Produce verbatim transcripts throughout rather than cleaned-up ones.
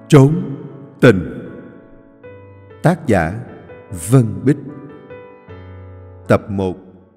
Trốn tình. Tác giả Vân Bích. Tập một.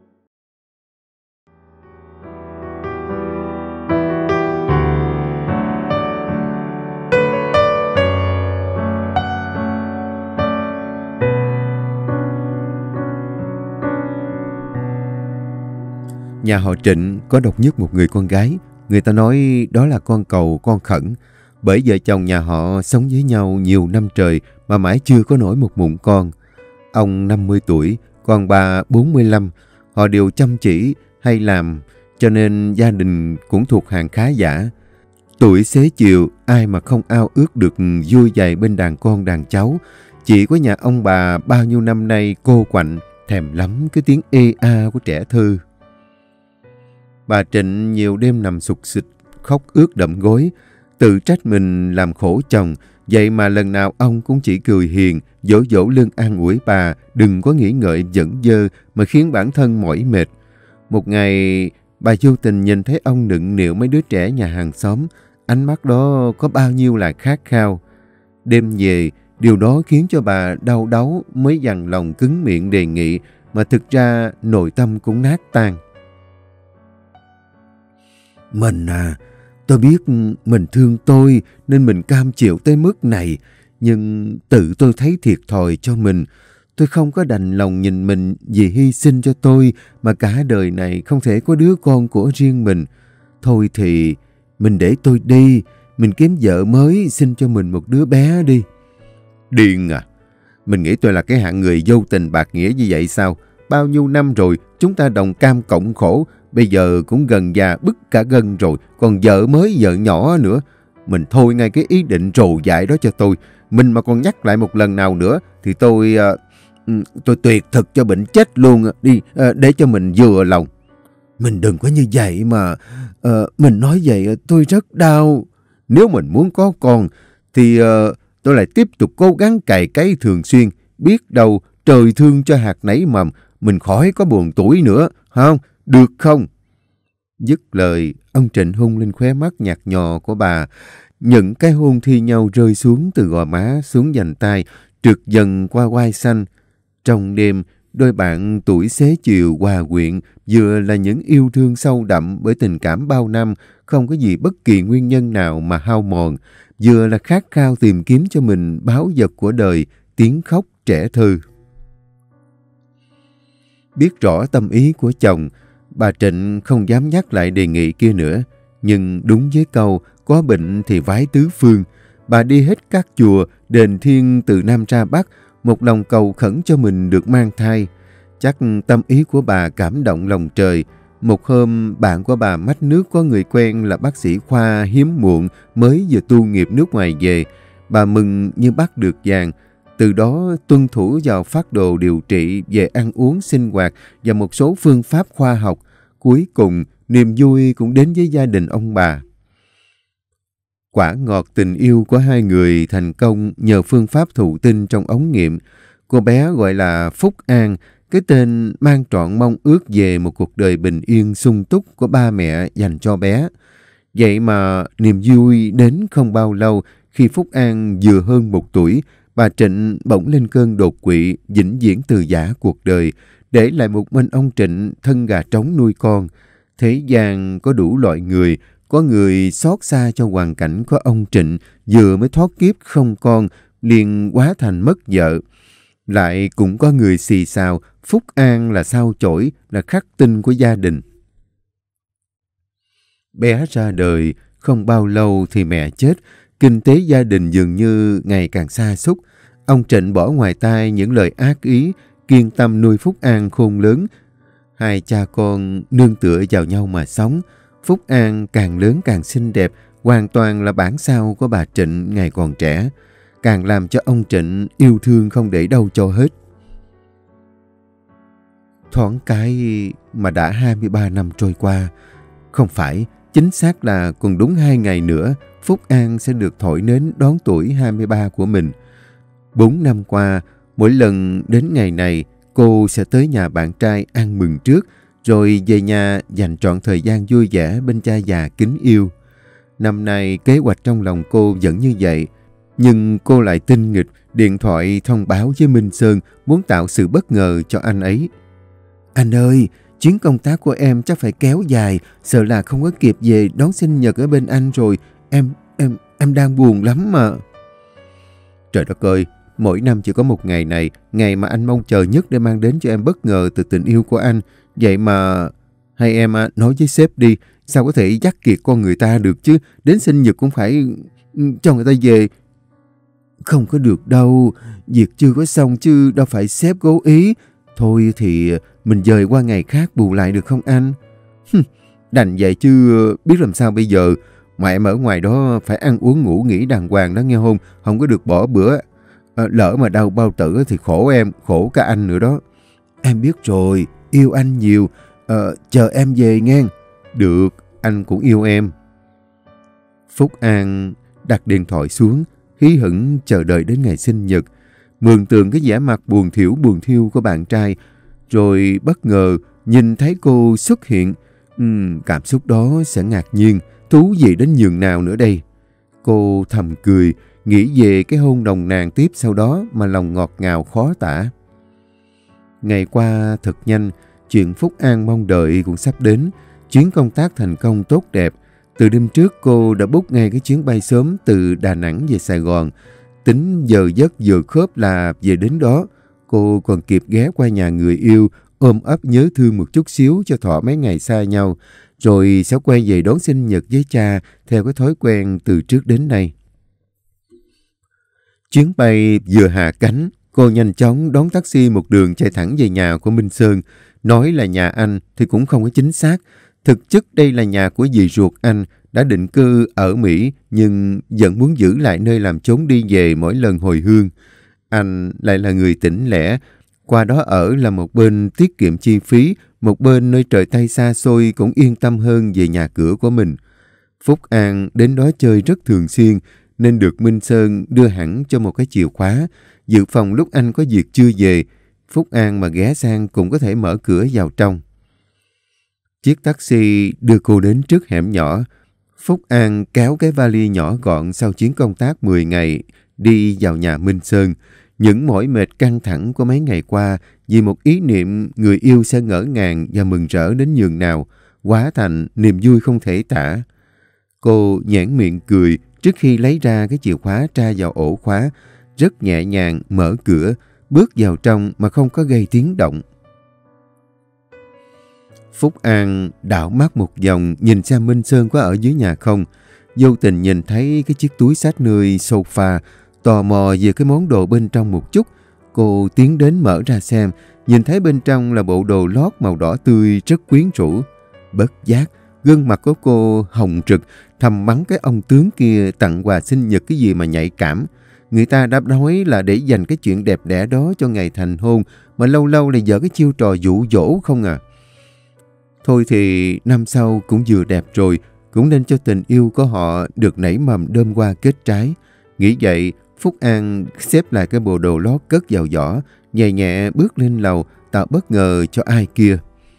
Nhà họ Trịnh có độc nhất một người con gái. Người ta nói đó là con cầu con khẩn. Bởi vợ chồng nhà họ sống với nhau nhiều năm trời mà mãi chưa có nổi một mụn con. Ông năm mươi tuổi, còn bà bốn mươi lăm. Họ đều chăm chỉ hay làm, cho nên gia đình cũng thuộc hàng khá giả. Tuổi xế chiều, ai mà không ao ước được vui vầy bên đàn con đàn cháu. Chỉ có nhà ông bà bao nhiêu năm nay cô quạnh, thèm lắm cái tiếng ê a của trẻ thơ. Bà Trịnh nhiều đêm nằm sụt sịt, khóc ướt đẫm gối, tự trách mình làm khổ chồng. Vậy mà lần nào ông cũng chỉ cười hiền, dỗ dỗ lưng an ủi bà đừng có nghĩ ngợi dẫn dơ mà khiến bản thân mỏi mệt. Một ngày, bà vô tình nhìn thấy ông nựng nịu mấy đứa trẻ nhà hàng xóm. Ánh mắt đó có bao nhiêu là khát khao. Đêm về, điều đó khiến cho bà đau đáu mới dằn lòng cứng miệng đề nghị, mà thực ra nội tâm cũng nát tan. Mình à, tôi biết mình thương tôi nên mình cam chịu tới mức này, nhưng tự tôi thấy thiệt thòi cho mình. Tôi không có đành lòng nhìn mình vì hy sinh cho tôi mà cả đời này không thể có đứa con của riêng mình. Thôi thì mình để tôi đi, mình kiếm vợ mới sinh cho mình một đứa bé đi. Điên à, mình nghĩ tôi là cái hạng người vô tình bạc nghĩa như vậy sao? Bao nhiêu năm rồi chúng ta đồng cam cộng khổ, bây giờ cũng gần già bứt cả gân rồi, còn vợ mới vợ nhỏ nữa. Mình thôi ngay cái ý định trồ dại đó cho tôi. Mình mà còn nhắc lại một lần nào nữa thì tôi uh, tôi tuyệt thực cho bệnh chết luôn đi, uh, để cho mình vừa lòng. Mình đừng có như vậy mà. Uh, mình nói vậy tôi rất đau. Nếu mình muốn có con thì uh, tôi lại tiếp tục cố gắng cày cấy thường xuyên. Biết đâu trời thương cho hạt nảy mầm, mình khỏi có buồn tuổi nữa, không? Được không? Dứt lời, ông Trịnh hôn lên khóe mắt nhạt nhòa của bà. Những cái hôn thi nhau rơi xuống từ gò má xuống vành tai, trượt dần qua vai xanh. Trong đêm, đôi bạn tuổi xế chiều hòa quyện, vừa là những yêu thương sâu đậm bởi tình cảm bao năm, không có gì bất kỳ nguyên nhân nào mà hao mòn, vừa là khát khao tìm kiếm cho mình báu vật của đời, tiếng khóc trẻ thơ. Biết rõ tâm ý của chồng, bà Trịnh không dám nhắc lại đề nghị kia nữa. Nhưng đúng với câu, có bệnh thì vái tứ phương. Bà đi hết các chùa, đền thiên từ Nam ra Bắc, một lòng cầu khẩn cho mình được mang thai. Chắc tâm ý của bà cảm động lòng trời. Một hôm, bạn của bà mách nước có người quen là bác sĩ khoa hiếm muộn mới vừa tu nghiệp nước ngoài về. Bà mừng như bắt được vàng. Từ đó tuân thủ vào phác đồ điều trị về ăn uống sinh hoạt và một số phương pháp khoa học. Cuối cùng, niềm vui cũng đến với gia đình ông bà. Quả ngọt tình yêu của hai người thành công nhờ phương pháp thụ tinh trong ống nghiệm. Cô bé gọi là Phúc An, cái tên mang trọn mong ước về một cuộc đời bình yên sung túc của ba mẹ dành cho bé. Vậy mà niềm vui đến không bao lâu. Khi Phúc An vừa hơn một tuổi, bà Trịnh bỗng lên cơn đột quỵ, vĩnh viễn từ giã cuộc đời, để lại một mình ông Trịnh thân gà trống nuôi con. Thế gian có đủ loại người, có người xót xa cho hoàn cảnh của ông Trịnh vừa mới thoát kiếp không con, liền hóa thành mất vợ. Lại cũng có người xì xào, Phúc An là sao chổi, là khắc tinh của gia đình. Bé ra đời, không bao lâu thì mẹ chết. Kinh tế gia đình dường như ngày càng sa sút. Ông Trịnh bỏ ngoài tai những lời ác ý, kiên tâm nuôi Phúc An khôn lớn. Hai cha con nương tựa vào nhau mà sống. Phúc An càng lớn càng xinh đẹp, hoàn toàn là bản sao của bà Trịnh ngày còn trẻ. Càng làm cho ông Trịnh yêu thương không để đâu cho hết. Thoáng cái mà đã hai mươi ba năm trôi qua. Không phải, chính xác là còn đúng hai ngày nữa, Phúc An sẽ được thổi nến đón tuổi hai mươi ba của mình. Bốn năm qua, mỗi lần đến ngày này, cô sẽ tới nhà bạn trai ăn mừng trước, rồi về nhà dành trọn thời gian vui vẻ bên cha già kính yêu. Năm nay kế hoạch trong lòng cô vẫn như vậy, Nhưng cô lại tinh nghịch điện thoại thông báo với Minh Sơn muốn tạo sự bất ngờ cho anh ấy. Anh ơi, chuyến công tác của em chắc phải kéo dài, sợ là không có kịp về đón sinh nhật ở bên anh rồi. Em, em, em đang buồn lắm mà. Trời đất ơi, mỗi năm chỉ có một ngày này, ngày mà anh mong chờ nhất để mang đến cho em bất ngờ từ tình yêu của anh. Vậy mà... Hay em nói với sếp đi, sao có thể dắt kiệt con người ta được chứ, đến sinh nhật cũng phải cho người ta về. Không có được đâu, việc chưa có xong chứ đâu phải sếp cố ý. Thôi thì mình dời qua ngày khác bù lại được không anh? Đành vậy chứ biết làm sao bây giờ. Mà em ở ngoài đó phải ăn uống ngủ nghỉ đàng hoàng đó nghe không? Không có được bỏ bữa. À, lỡ mà đau bao tử thì khổ em, khổ cả anh nữa đó. Em biết rồi, yêu anh nhiều. À, chờ em về nghe. Được, anh cũng yêu em. Phúc An đặt điện thoại xuống, hí hửng chờ đợi đến ngày sinh nhật, mường tượng cái vẻ mặt buồn thiểu buồn thiêu của bạn trai, rồi bất ngờ nhìn thấy cô xuất hiện. Uhm, cảm xúc đó sẽ ngạc nhiên, thú vị đến nhường nào nữa đây. Cô thầm cười, nghĩ về cái hôn nồng nàn tiếp sau đó mà lòng ngọt ngào khó tả. Ngày qua thật nhanh, chuyện Phúc An mong đợi cũng sắp đến. Chuyến công tác thành công tốt đẹp. Từ đêm trước cô đã book ngay cái chuyến bay sớm từ Đà Nẵng về Sài Gòn. Tính giờ giấc vừa khớp là về đến đó. Cô còn kịp ghé qua nhà người yêu, ôm ấp nhớ thương một chút xíu cho thọ mấy ngày xa nhau. Rồi sẽ quay về đón sinh nhật với cha theo cái thói quen từ trước đến nay. Chuyến bay vừa hạ cánh, cô nhanh chóng đón taxi một đường chạy thẳng về nhà của Minh Sơn. Nói là nhà anh thì cũng không có chính xác. Thực chất đây là nhà của dì ruột anh, đã định cư ở Mỹ nhưng vẫn muốn giữ lại nơi làm chốn đi về mỗi lần hồi hương. Anh lại là người tỉnh lẻ, qua đó ở là một bên tiết kiệm chi phí, một bên nơi trời Tây xa xôi cũng yên tâm hơn về nhà cửa của mình. Phúc An đến đó chơi rất thường xuyên nên được Minh Sơn đưa hẳn cho một cái chìa khóa, dự phòng lúc anh có việc chưa về, Phúc An mà ghé sang cũng có thể mở cửa vào trong. Chiếc taxi đưa cô đến trước hẻm nhỏ. Phúc An kéo cái vali nhỏ gọn sau chuyến công tác mười ngày đi vào nhà Minh Sơn. Những mỏi mệt căng thẳng của mấy ngày qua vì một ý niệm người yêu sẽ ngỡ ngàng và mừng rỡ đến nhường nào, hóa thành niềm vui không thể tả. Cô nhoẻn miệng cười trước khi lấy ra cái chìa khóa tra vào ổ khóa, rất nhẹ nhàng mở cửa, bước vào trong mà không có gây tiếng động. Phúc An đảo mắt một vòng nhìn xem Minh Sơn có ở dưới nhà không. Vô tình nhìn thấy cái chiếc túi xách nơi sofa, tò mò về cái món đồ bên trong một chút. Cô tiến đến mở ra xem, nhìn thấy bên trong là bộ đồ lót màu đỏ tươi rất quyến rũ. Bất giác, gương mặt của cô hồng rực, thầm mắng cái ông tướng kia tặng quà sinh nhật cái gì mà nhạy cảm. Người ta đã nói là để dành cái chuyện đẹp đẽ đó cho ngày thành hôn, mà lâu lâu lại dở cái chiêu trò dụ dỗ không à. Thôi thì năm sau cũng vừa đẹp rồi, cũng nên cho tình yêu của họ được nảy mầm đơm hoa kết trái. Nghĩ vậy, Phúc An xếp lại cái bộ đồ lót cất vào giỏ, nhẹ nhẹ bước lên lầu, tạo bất ngờ cho ai kia.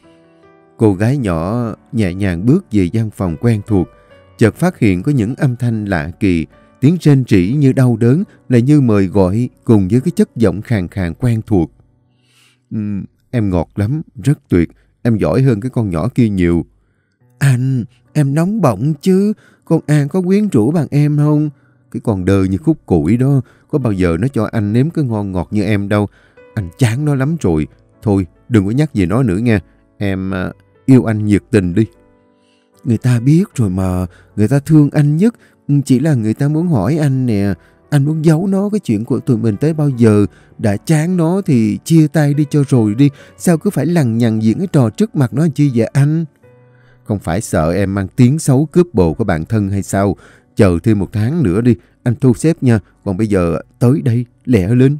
Cô gái nhỏ nhẹ nhàng bước về gian phòng quen thuộc, chợt phát hiện có những âm thanh lạ kỳ, tiếng rên rỉ như đau đớn, lại như mời gọi cùng với cái chất giọng khàn khàn quen thuộc. Uhm, em ngọt lắm, rất tuyệt, em giỏi hơn cái con nhỏ kia nhiều. Anh, em nóng bỏng chứ, con An có quyến rũ bằng em không? Cái con đơ như khúc củi đó, có bao giờ nó cho anh nếm cái ngon ngọt như em đâu. Anh chán nó lắm rồi. Thôi, đừng có nhắc về nó nữa nha. Em uh, yêu anh nhiệt tình đi. Người ta biết rồi mà, người ta thương anh nhất. Chỉ là người ta muốn hỏi anh nè, anh muốn giấu nó cái chuyện của tụi mình tới bao giờ. Đã chán nó thì chia tay đi cho rồi đi. Sao cứ phải lằng nhằng diễn cái trò trước mặt nó chi vậy anh? Không phải sợ em mang tiếng xấu cướp bồ của bạn thân hay sao? Chờ thêm một tháng nữa đi, anh thu xếp nha. Còn bây giờ tới đây, lẹ lên.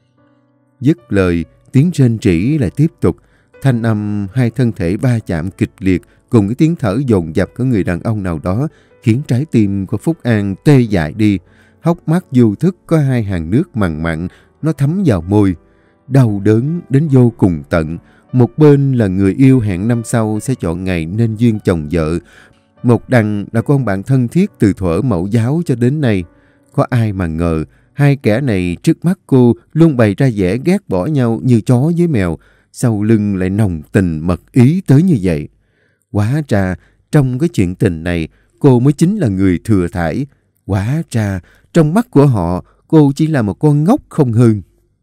Dứt lời, tiếng rên rỉ lại tiếp tục. Thanh âm hai thân thể va chạm kịch liệt cùng cái tiếng thở dồn dập của người đàn ông nào đó khiến trái tim của Phúc An tê dại đi. Hốc mắt vô thức có hai hàng nước mặn mặn, nó thấm vào môi. Đau đớn đến vô cùng tận. Một bên là người yêu hẹn năm sau sẽ chọn ngày nên duyên chồng vợ. Một đằng là con bạn thân thiết từ thuở mẫu giáo cho đến nay. Có ai mà ngờ hai kẻ này trước mắt cô luôn bày ra vẻ ghét bỏ nhau như chó với mèo, sau lưng lại nồng tình mật ý tới như vậy. Hóa ra, trong cái chuyện tình này, cô mới chính là người thừa thải. Hóa ra, trong mắt của họ, cô chỉ là một con ngốc không hơn.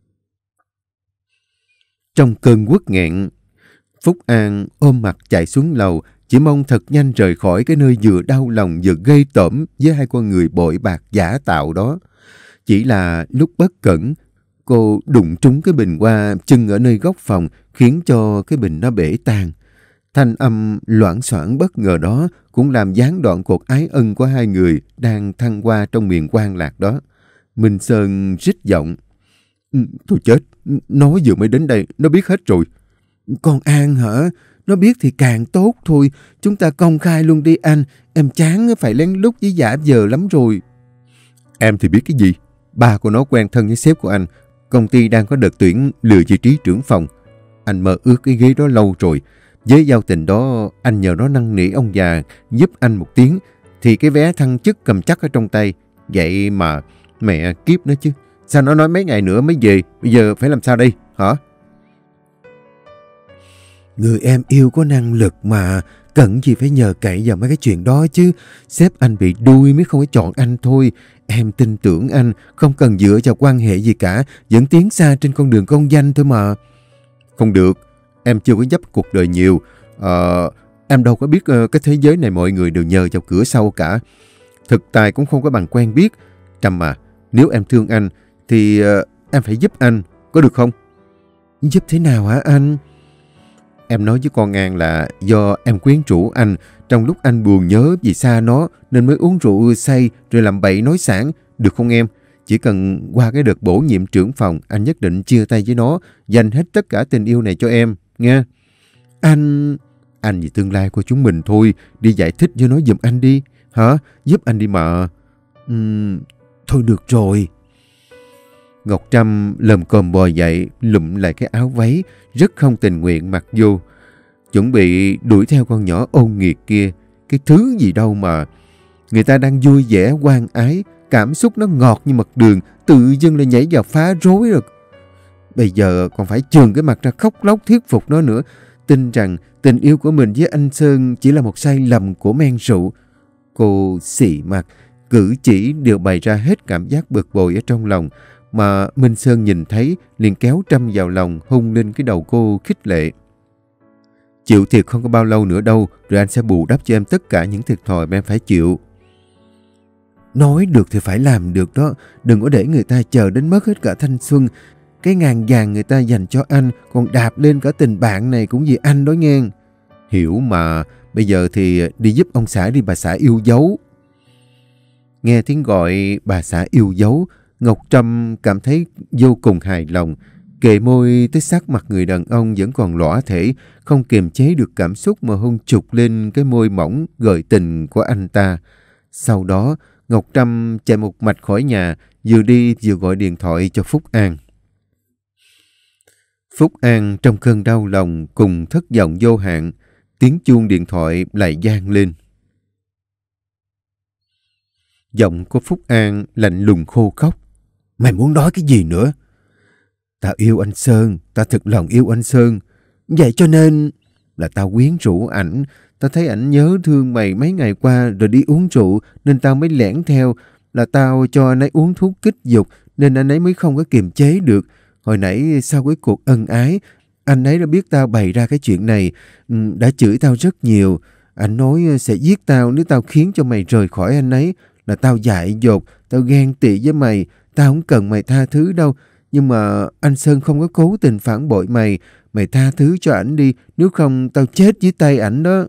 Trong cơn uất nghẹn, Phúc An ôm mặt chạy xuống lầu, chỉ mong thật nhanh rời khỏi cái nơi vừa đau lòng vừa gây tởm với hai con người bội bạc giả tạo đó. Chỉ là lúc bất cẩn, cô đụng trúng cái bình hoa chưng ở nơi góc phòng, khiến cho cái bình nó bể tan. Thanh âm loảng xoảng bất ngờ đó cũng làm gián đoạn cuộc ái ân của hai người đang thăng hoa trong miền quan lạc đó. Minh Sơn rít giọng: Thôi chết, nó vừa mới đến đây, nó biết hết rồi. Con An hả? Nó biết thì càng tốt thôi. Chúng ta công khai luôn đi anh. Em chán phải lén lút với giả vờ lắm rồi. Em thì biết cái gì? Ba của nó quen thân với sếp của anh. Công ty đang có đợt tuyển lừa vị trí trưởng phòng. Anh mơ ước cái ghế đó lâu rồi. Với giao tình đó, anh nhờ nó năn nỉ ông già giúp anh một tiếng, thì cái vé thăng chức cầm chắc ở trong tay. Vậy mà mẹ kiếp nó chứ. Sao nó nói mấy ngày nữa mới về? Bây giờ phải làm sao đây? Hả? Người em yêu có năng lực mà, cần gì phải nhờ cậy vào mấy cái chuyện đó chứ. Sếp anh bị đuôi mới không có chọn anh thôi. Em tin tưởng anh, không cần dựa vào quan hệ gì cả, vẫn tiến xa trên con đường công danh thôi mà. Không được, em chưa có dấp cuộc đời nhiều. Ờ, em đâu có biết uh, cái thế giới này mọi người đều nhờ vào cửa sau cả. Thực tài cũng không có bằng quen biết. Trâm à, nếu em thương anh thì uh, em phải giúp anh, có được không? Giúp thế nào hả anh? Em nói với con An là do em quyến rũ anh, trong lúc anh buồn nhớ vì xa nó nên mới uống rượu say rồi làm bậy nói xảng, được không em? Chỉ cần qua cái đợt bổ nhiệm trưởng phòng, anh nhất định chia tay với nó, dành hết tất cả tình yêu này cho em, nghe? Anh... Anh vì tương lai của chúng mình thôi, đi giải thích với nó giùm anh đi. Hả? Giúp anh đi mà. Uhm, thôi được rồi. Ngọc Trâm lồm cồm bò dậy, lụm lại cái áo váy, rất không tình nguyện mặc vô. Chuẩn bị đuổi theo con nhỏ ôn nghiệt kia. Cái thứ gì đâu mà. Người ta đang vui vẻ, hoan ái, cảm xúc nó ngọt như mật đường, tự dưng lại nhảy vào phá rối rồi. Bây giờ còn phải chườn cái mặt ra khóc lóc thuyết phục nó nữa. Tin rằng tình yêu của mình với anh Sơn chỉ là một sai lầm của men rượu. Cô xị mặt, cử chỉ đều bày ra hết cảm giác bực bội ở trong lòng. Mà Minh Sơn nhìn thấy liền kéo Trâm vào lòng, hung lên cái đầu cô khích lệ. Chịu thiệt không có bao lâu nữa đâu, rồi anh sẽ bù đắp cho em tất cả những thiệt thòi mà em phải chịu. Nói được thì phải làm được đó. Đừng có để người ta chờ đến mất hết cả thanh xuân. Cái ngàn vàng người ta dành cho anh, còn đạp lên cả tình bạn này cũng vì anh đó nghe. Hiểu mà, bây giờ thì đi giúp ông xã đi bà xã yêu dấu. Nghe tiếng gọi bà xã yêu dấu, Ngọc Trâm cảm thấy vô cùng hài lòng. Kề môi tới sát mặt người đàn ông vẫn còn lõa thể, không kiềm chế được cảm xúc mà hôn chụp lên cái môi mỏng gợi tình của anh ta. Sau đó, Ngọc Trâm chạy một mạch khỏi nhà, vừa đi vừa gọi điện thoại cho Phúc An. Phúc An trong cơn đau lòng cùng thất vọng vô hạn, tiếng chuông điện thoại lại vang lên. Giọng của Phúc An lạnh lùng khô khốc. Mày muốn nói cái gì nữa? Tao yêu anh Sơn, tao thực lòng yêu anh Sơn. Vậy cho nên là tao quyến rũ ảnh. Tao thấy ảnh nhớ thương mày mấy ngày qua rồi đi uống rượu nên tao mới lẻn theo. Là tao cho anh ấy uống thuốc kích dục nên anh ấy mới không có kiềm chế được. Hồi nãy sau cái cuộc ân ái, anh ấy đã biết tao bày ra cái chuyện này, đã chửi tao rất nhiều. Anh nói sẽ giết tao nếu tao khiến cho mày rời khỏi anh ấy. Là tao dại dột, tao ghen tị với mày, tao không cần mày tha thứ đâu. Nhưng mà anh Sơn không có cố tình phản bội mày, mày tha thứ cho ảnh đi, nếu không tao chết dưới tay ảnh đó.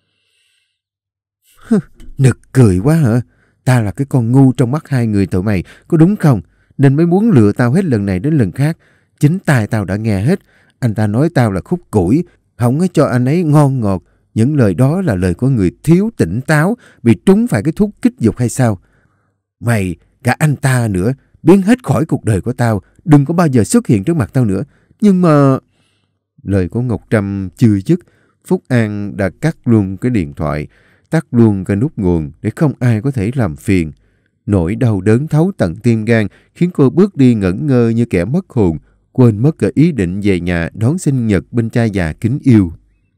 Nực cười quá hả? Tao là cái con ngu trong mắt hai người tụi mày, có đúng không? Nên mới muốn lừa tao hết lần này đến lần khác. Chính tai tao đã nghe hết. Anh ta nói tao là khúc củi, không có cho anh ấy ngon ngọt. Những lời đó là lời của người thiếu tỉnh táo, bị trúng phải cái thuốc kích dục hay sao? Mày, cả anh ta nữa, biến hết khỏi cuộc đời của tao, đừng có bao giờ xuất hiện trước mặt tao nữa. Nhưng mà... Lời của Ngọc Trâm chưa dứt, Phúc An đã cắt luôn cái điện thoại, tắt luôn cái nút nguồn để không ai có thể làm phiền. Nỗi đau đớn thấu tận tim gan khiến cô bước đi ngẩn ngơ như kẻ mất hồn, quên mất cả ý định về nhà đón sinh nhật bên cha già kính yêu.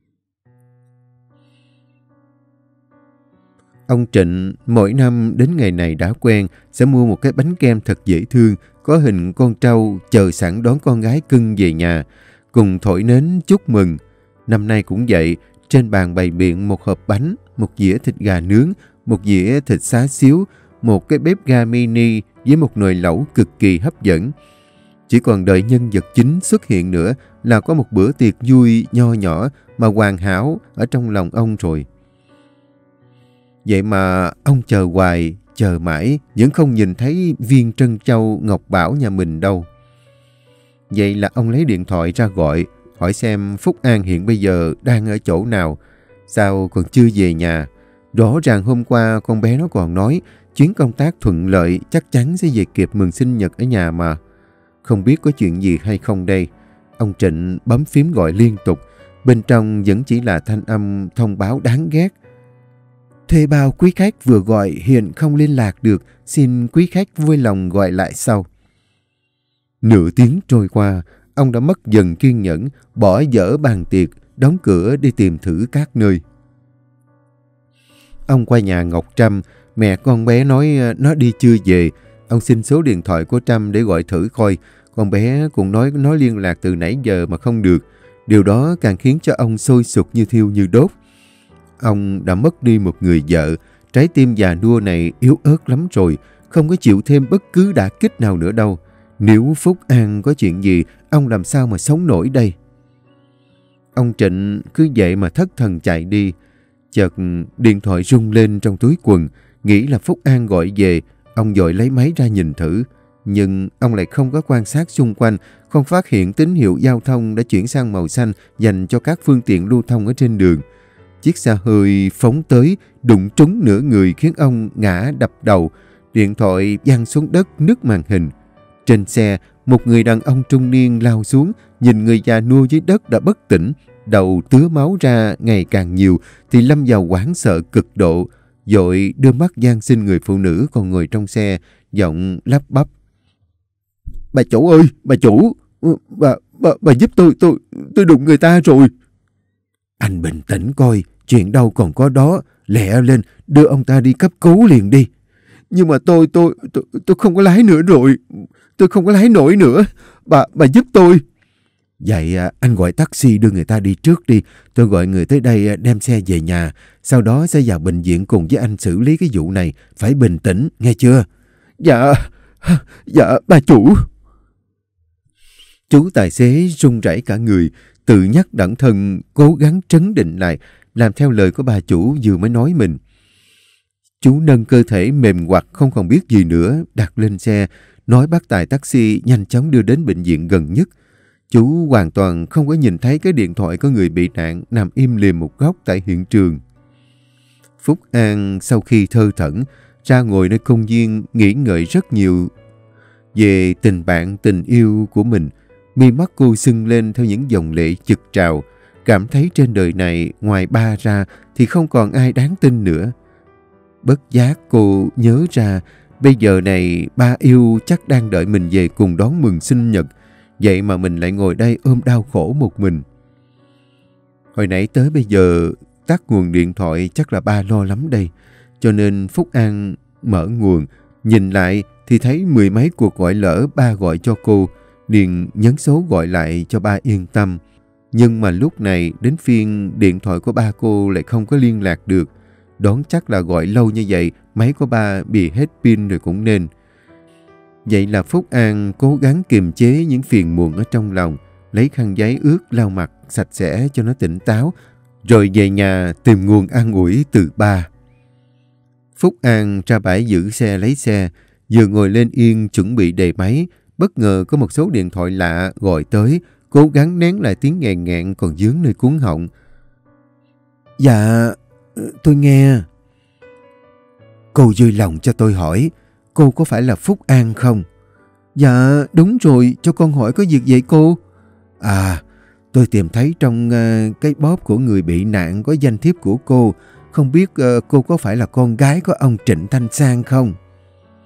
Ông Trịnh mỗi năm đến ngày này đã quen, sẽ mua một cái bánh kem thật dễ thương, có hình con trâu chờ sẵn đón con gái cưng về nhà, cùng thổi nến chúc mừng. Năm nay cũng vậy, trên bàn bày biện một hộp bánh, một dĩa thịt gà nướng, một dĩa thịt xá xíu, một cái bếp ga mini với một nồi lẩu cực kỳ hấp dẫn. Chỉ còn đợi nhân vật chính xuất hiện nữa là có một bữa tiệc vui nho nhỏ mà hoàn hảo ở trong lòng ông rồi. Vậy mà ông chờ hoài, chờ mãi, vẫn không nhìn thấy viên trân châu ngọc bảo nhà mình đâu. Vậy là ông lấy điện thoại ra gọi, hỏi xem Phúc An hiện bây giờ đang ở chỗ nào, sao còn chưa về nhà. Rõ ràng hôm qua con bé nó còn nói chuyến công tác thuận lợi chắc chắn sẽ về kịp mừng sinh nhật ở nhà mà. Không biết có chuyện gì hay không đây. Ông Trịnh bấm phím gọi liên tục, bên trong vẫn chỉ là thanh âm thông báo đáng ghét. Thuê bao quý khách vừa gọi hiện không liên lạc được, xin quý khách vui lòng gọi lại sau. Nửa tiếng trôi qua, ông đã mất dần kiên nhẫn, bỏ dở bàn tiệc, đóng cửa đi tìm thử các nơi. Ông qua nhà Ngọc Trâm, mẹ con bé nói nó đi chưa về. Ông xin số điện thoại của Trâm để gọi thử coi. Con bé cũng nói nó liên lạc từ nãy giờ mà không được. Điều đó càng khiến cho ông sôi sục như thiêu như đốt. Ông đã mất đi một người vợ, trái tim già nua này yếu ớt lắm rồi, không có chịu thêm bất cứ đả kích nào nữa đâu. Nếu Phúc An có chuyện gì, ông làm sao mà sống nổi đây? Ông Trịnh cứ vậy mà thất thần chạy đi. Chợt điện thoại rung lên trong túi quần, nghĩ là Phúc An gọi về. Ông vội lấy máy ra nhìn thử, nhưng ông lại không có quan sát xung quanh, không phát hiện tín hiệu giao thông đã chuyển sang màu xanh dành cho các phương tiện lưu thông ở trên đường. Chiếc xe hơi phóng tới, đụng trúng nửa người khiến ông ngã đập đầu. Điện thoại văng xuống đất nứt màn hình. Trên xe, một người đàn ông trung niên lao xuống, nhìn người già nua dưới đất đã bất tỉnh, đầu tứa máu ra ngày càng nhiều, thì lâm vào hoảng sợ cực độ, vội đưa mắt van xin người phụ nữ còn ngồi trong xe, giọng lắp bắp. Bà chủ ơi, bà chủ, bà, bà, bà giúp tôi, tôi, tôi đụng người ta rồi. Anh bình tĩnh coi, chuyện đâu còn có đó, lẹ lên, đưa ông ta đi cấp cứu liền đi. Nhưng mà tôi, tôi, tôi, tôi không có lái nữa rồi, tôi không có lái nổi nữa, bà, bà giúp tôi. Vậy anh gọi taxi đưa người ta đi trước đi, tôi gọi người tới đây đem xe về nhà, sau đó sẽ vào bệnh viện cùng với anh xử lý cái vụ này, phải bình tĩnh, nghe chưa? Dạ, dạ, bà chủ. Chú tài xế run rẩy cả người, tự nhắc bản thân cố gắng trấn định lại, làm theo lời của bà chủ vừa mới nói mình. Chú nâng cơ thể mềm quặt không còn biết gì nữa, đặt lên xe, nói bắt tài taxi nhanh chóng đưa đến bệnh viện gần nhất. Chú hoàn toàn không có nhìn thấy cái điện thoại có người bị nạn nằm im lìm một góc tại hiện trường. Phúc An sau khi thơ thẩn, ra ngồi nơi công viên nghĩ ngợi rất nhiều về tình bạn tình yêu của mình. Mi mắt cô sưng lên theo những dòng lệ chực trào, cảm thấy trên đời này ngoài ba ra thì không còn ai đáng tin nữa. Bất giác cô nhớ ra bây giờ này ba yêu chắc đang đợi mình về cùng đón mừng sinh nhật, vậy mà mình lại ngồi đây ôm đau khổ một mình. Hồi nãy tới bây giờ tắt nguồn điện thoại chắc là ba lo lắm đây, cho nên Phúc An mở nguồn, nhìn lại thì thấy mười mấy cuộc gọi lỡ ba gọi cho cô, liền nhấn số gọi lại cho ba yên tâm. Nhưng mà lúc này đến phiên điện thoại của ba cô lại không có liên lạc được. Đoán chắc là gọi lâu như vậy, máy của ba bị hết pin rồi cũng nên. Vậy là Phúc An cố gắng kiềm chế những phiền muộn ở trong lòng, lấy khăn giấy ướt lau mặt sạch sẽ cho nó tỉnh táo, rồi về nhà tìm nguồn an ủi từ ba. Phúc An ra bãi giữ xe lấy xe, vừa ngồi lên yên chuẩn bị đề máy, bất ngờ có một số điện thoại lạ gọi tới, cố gắng nén lại tiếng nghẹn ngẹn còn dướng nơi cuống họng. Dạ, tôi nghe. Cô vui lòng cho tôi hỏi, cô có phải là Phúc An không? Dạ, đúng rồi, cho con hỏi có việc vậy cô? À, tôi tìm thấy trong uh, cái bóp của người bị nạn có danh thiếp của cô. Không biết uh, cô có phải là con gái của ông Trịnh Thanh Sang không?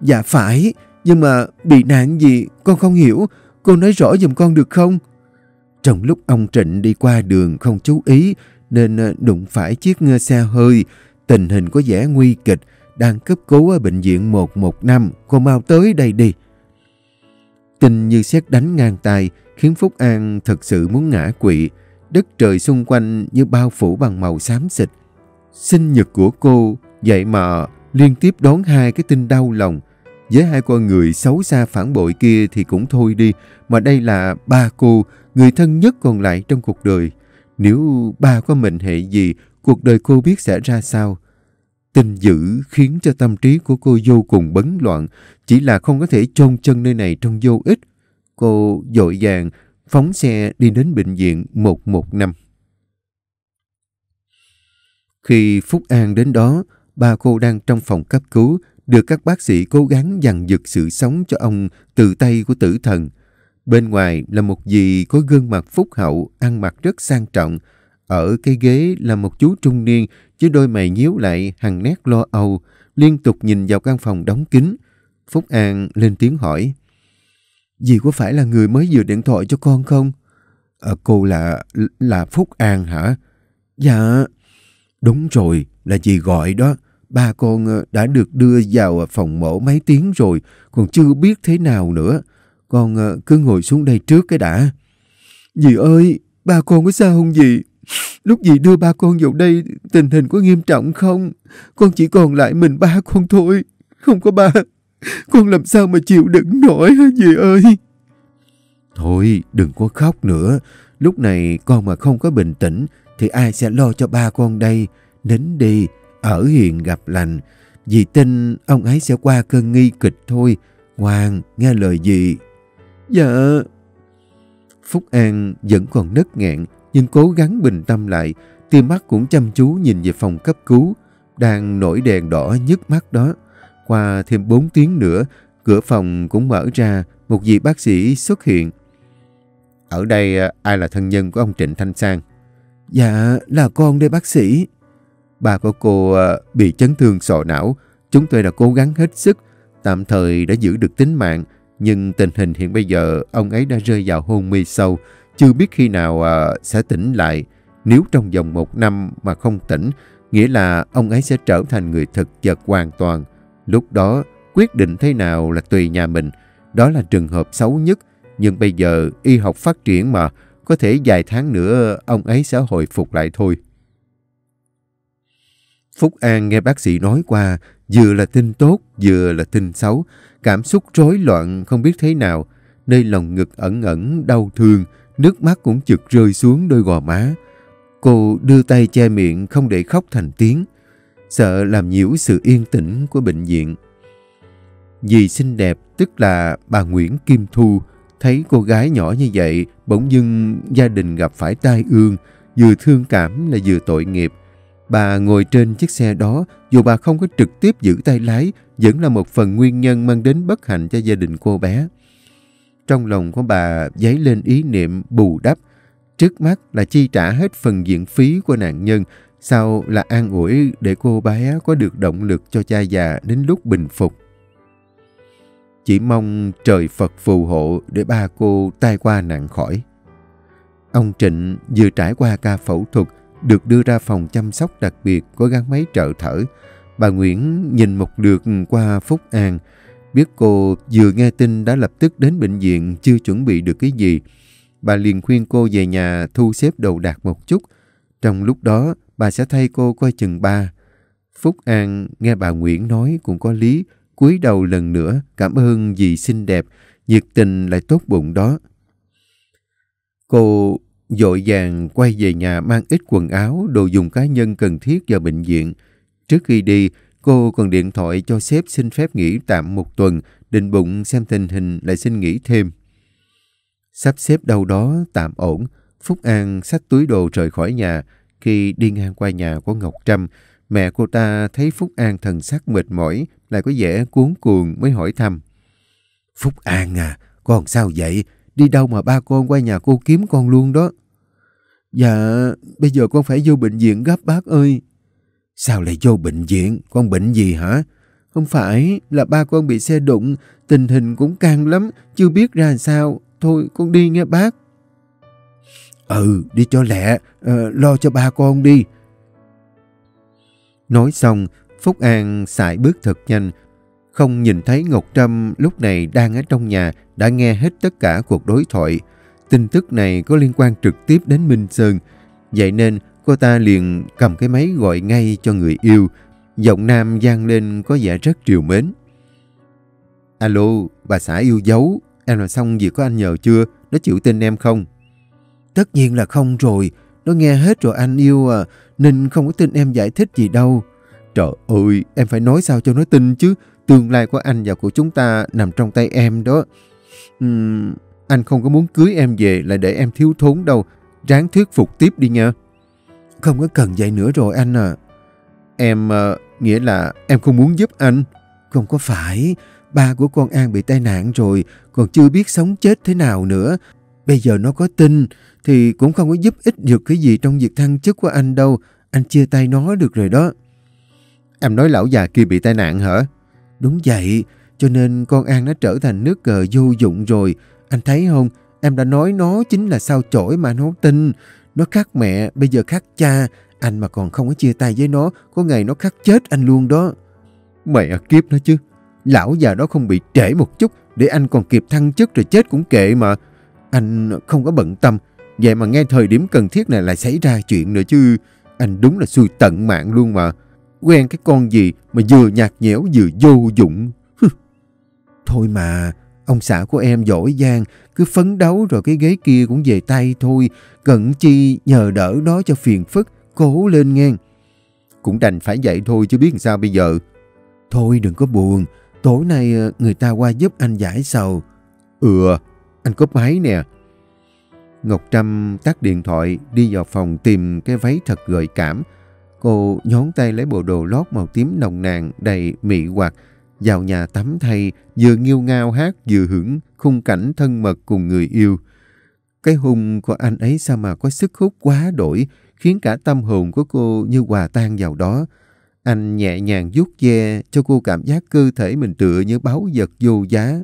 Dạ phải, nhưng mà bị nạn gì con không hiểu, cô nói rõ giùm con được không? Trong lúc ông Trịnh đi qua đường không chú ý nên đụng phải chiếc xe hơi, tình hình có vẻ nguy kịch, đang cấp cứu ở bệnh viện một một năm, cô mau tới đây đi. Tin như sét đánh ngang tai khiến Phúc An thật sự muốn ngã quỵ, đất trời xung quanh như bao phủ bằng màu xám xịt. Sinh nhật của cô, vậy mà liên tiếp đón hai cái tin đau lòng. Với hai con người xấu xa phản bội kia thì cũng thôi đi, mà đây là ba cô, người thân nhất còn lại trong cuộc đời. Nếu ba có mệnh hệ gì, cuộc đời cô biết sẽ ra sao? Tin dữ khiến cho tâm trí của cô vô cùng bấn loạn, chỉ là không có thể chôn chân nơi này trong vô ích. Cô vội vàng phóng xe đi đến bệnh viện một một năm. Khi Phúc An đến đó, ba cô đang trong phòng cấp cứu, được các bác sĩ cố gắng dằn giật sự sống cho ông từ tay của tử thần. Bên ngoài là một dì có gương mặt phúc hậu, ăn mặc rất sang trọng. Ở cái ghế là một chú trung niên với đôi mày nhíu lại, hằn nét lo âu, liên tục nhìn vào căn phòng đóng kín. Phúc An lên tiếng hỏi: Dì có phải là người mới vừa điện thoại cho con không? À, cô là... là Phúc An hả? Dạ. Đúng rồi, là dì gọi đó. Ba con đã được đưa vào phòng mổ mấy tiếng rồi, còn chưa biết thế nào nữa. Con cứ ngồi xuống đây trước cái đã. Dì ơi, ba con có sao không dì? Lúc dì đưa ba con vào đây, tình hình có nghiêm trọng không? Con chỉ còn lại mình ba con thôi. Không có ba, con làm sao mà chịu đựng nổi hả dì ơi? Thôi, đừng có khóc nữa. Lúc này con mà không có bình tĩnh thì ai sẽ lo cho ba con đây? Nín đi, ở hiền gặp lành. Dì tin ông ấy sẽ qua cơn nguy kịch thôi. Ngoan, nghe lời dì. Dạ. Phúc An vẫn còn nấc nghẹn, nhưng cố gắng bình tâm lại, tia mắt cũng chăm chú nhìn về phòng cấp cứu, đang nổi đèn đỏ nhức mắt đó. Qua thêm bốn tiếng nữa, cửa phòng cũng mở ra, một vị bác sĩ xuất hiện. Ở đây ai là thân nhân của ông Trịnh Thanh Sang? Dạ, là con đây bác sĩ. Ba của cô bị chấn thương sọ não, chúng tôi đã cố gắng hết sức, tạm thời đã giữ được tính mạng, nhưng tình hình hiện bây giờ ông ấy đã rơi vào hôn mê sâu, chưa biết khi nào uh, sẽ tỉnh lại. Nếu trong vòng một năm mà không tỉnh, nghĩa là ông ấy sẽ trở thành người thực vật hoàn toàn. Lúc đó, quyết định thế nào là tùy nhà mình. Đó là trường hợp xấu nhất, nhưng bây giờ y học phát triển mà, có thể vài tháng nữa ông ấy sẽ hồi phục lại thôi. Phúc An nghe bác sĩ nói qua, vừa là tin tốt, vừa là tin xấu, cảm xúc rối loạn không biết thế nào, nơi lòng ngực ẩn ẩn đau thương, nước mắt cũng chực rơi xuống đôi gò má. Cô đưa tay che miệng không để khóc thành tiếng, sợ làm nhiễu sự yên tĩnh của bệnh viện. Dì xinh đẹp, tức là bà Nguyễn Kim Thu, thấy cô gái nhỏ như vậy, bỗng dưng gia đình gặp phải tai ương, vừa thương cảm là vừa tội nghiệp. Bà ngồi trên chiếc xe đó, dù bà không có trực tiếp giữ tay lái, vẫn là một phần nguyên nhân mang đến bất hạnh cho gia đình cô bé. Trong lòng của bà dấy lên ý niệm bù đắp. Trước mắt là chi trả hết phần viện phí của nạn nhân, sau là an ủi để cô bé có được động lực cho cha già đến lúc bình phục. Chỉ mong trời Phật phù hộ để ba cô tai qua nạn khỏi. Ông Trịnh vừa trải qua ca phẫu thuật, được đưa ra phòng chăm sóc đặc biệt có gắn máy trợ thở. Bà Nguyễn nhìn một lượt qua Phúc An, biết cô vừa nghe tin đã lập tức đến bệnh viện, chưa chuẩn bị được cái gì. Bà liền khuyên cô về nhà thu xếp đồ đạc một chút. Trong lúc đó, bà sẽ thay cô coi chừng ba. Phúc An nghe bà Nguyễn nói cũng có lý, cúi đầu lần nữa cảm ơn dì xinh đẹp, nhiệt tình lại tốt bụng đó. Cô vội vàng quay về nhà mang ít quần áo, đồ dùng cá nhân cần thiết vào bệnh viện. Trước khi đi, cô còn điện thoại cho sếp xin phép nghỉ tạm một tuần, định bụng xem tình hình lại xin nghỉ thêm. Sắp xếp đâu đó tạm ổn, Phúc An xách túi đồ rời khỏi nhà. Khi đi ngang qua nhà của Ngọc Trâm, mẹ cô ta thấy Phúc An thần sắc mệt mỏi, lại có vẻ cuống cuồng mới hỏi thăm. Phúc An à, con sao vậy? Đi đâu mà ba con qua nhà cô kiếm con luôn đó? Dạ, bây giờ con phải vô bệnh viện gấp bác ơi. Sao lại vô bệnh viện? Con bệnh gì hả? Không phải, là ba con bị xe đụng, tình hình cũng căng lắm, chưa biết ra sao. Thôi con đi nghe bác. Ừ, đi cho lẹ, ờ, lo cho ba con đi. Nói xong, Phúc An sải bước thật nhanh, không nhìn thấy Ngọc Trâm lúc này đang ở trong nhà đã nghe hết tất cả cuộc đối thoại. Tin tức này có liên quan trực tiếp đến Minh Sơn, vậy nên cô ta liền cầm cái máy gọi ngay cho người yêu. Giọng nam vang lên có vẻ rất trìu mến. Alo, bà xã yêu dấu, em làm xong việc của anh nhờ chưa? Nó chịu tin em không? Tất nhiên là không rồi, nó nghe hết rồi anh yêu à, nên không có tin em giải thích gì đâu. Trời ơi, em phải nói sao cho nó tin chứ, tương lai của anh và của chúng ta nằm trong tay em đó. Uhm, anh không có muốn cưới em về là để em thiếu thốn đâu, ráng thuyết phục tiếp đi nha. Không có cần vậy nữa rồi anh à. Em, uh, nghĩa là em không muốn giúp anh. Không có phải, ba của con An bị tai nạn rồi, còn chưa biết sống chết thế nào nữa. Bây giờ nó có tin thì cũng không có giúp ích được cái gì trong việc thăng chức của anh đâu. Anh chia tay nó được rồi đó. Em nói lão già kia bị tai nạn hả? Đúng vậy, cho nên con An nó trở thành nước cờ vô dụng rồi. Anh thấy không, em đã nói nó chính là sao chổi mà nó không tin. Nó khác mẹ, bây giờ khác cha. Anh mà còn không có chia tay với nó, có ngày nó khắc chết anh luôn đó. Mẹ kiếp nó chứ. Lão già đó không bị trễ một chút để anh còn kịp thăng chức rồi chết cũng kệ mà. Anh không có bận tâm. Vậy mà ngay thời điểm cần thiết này lại xảy ra chuyện nữa chứ. Anh đúng là xui tận mạng luôn mà. Quen cái con gì mà vừa nhạt nhẽo vừa vô dụng. Thôi mà, ông xã của em giỏi giang, cứ phấn đấu rồi cái ghế kia cũng về tay thôi. Cần chi nhờ đỡ đó cho phiền phức, cố lên nghe. Cũng đành phải vậy thôi chứ biết làm sao bây giờ. Thôi đừng có buồn, tối nay người ta qua giúp anh giải sầu. Ừ, anh có máy nè. Ngọc Trâm tắt điện thoại, đi vào phòng tìm cái váy thật gợi cảm. Cô nhón tay lấy bộ đồ lót màu tím nồng nàn đầy mị hoặc, vào nhà tắm thay, vừa nghêu ngao hát vừa hưởng khung cảnh thân mật cùng người yêu. Cái hung của anh ấy sao mà có sức hút quá đổi, khiến cả tâm hồn của cô như hòa tan vào đó. Anh nhẹ nhàng vuốt ve cho cô cảm giác cơ thể mình tựa như báu vật vô giá.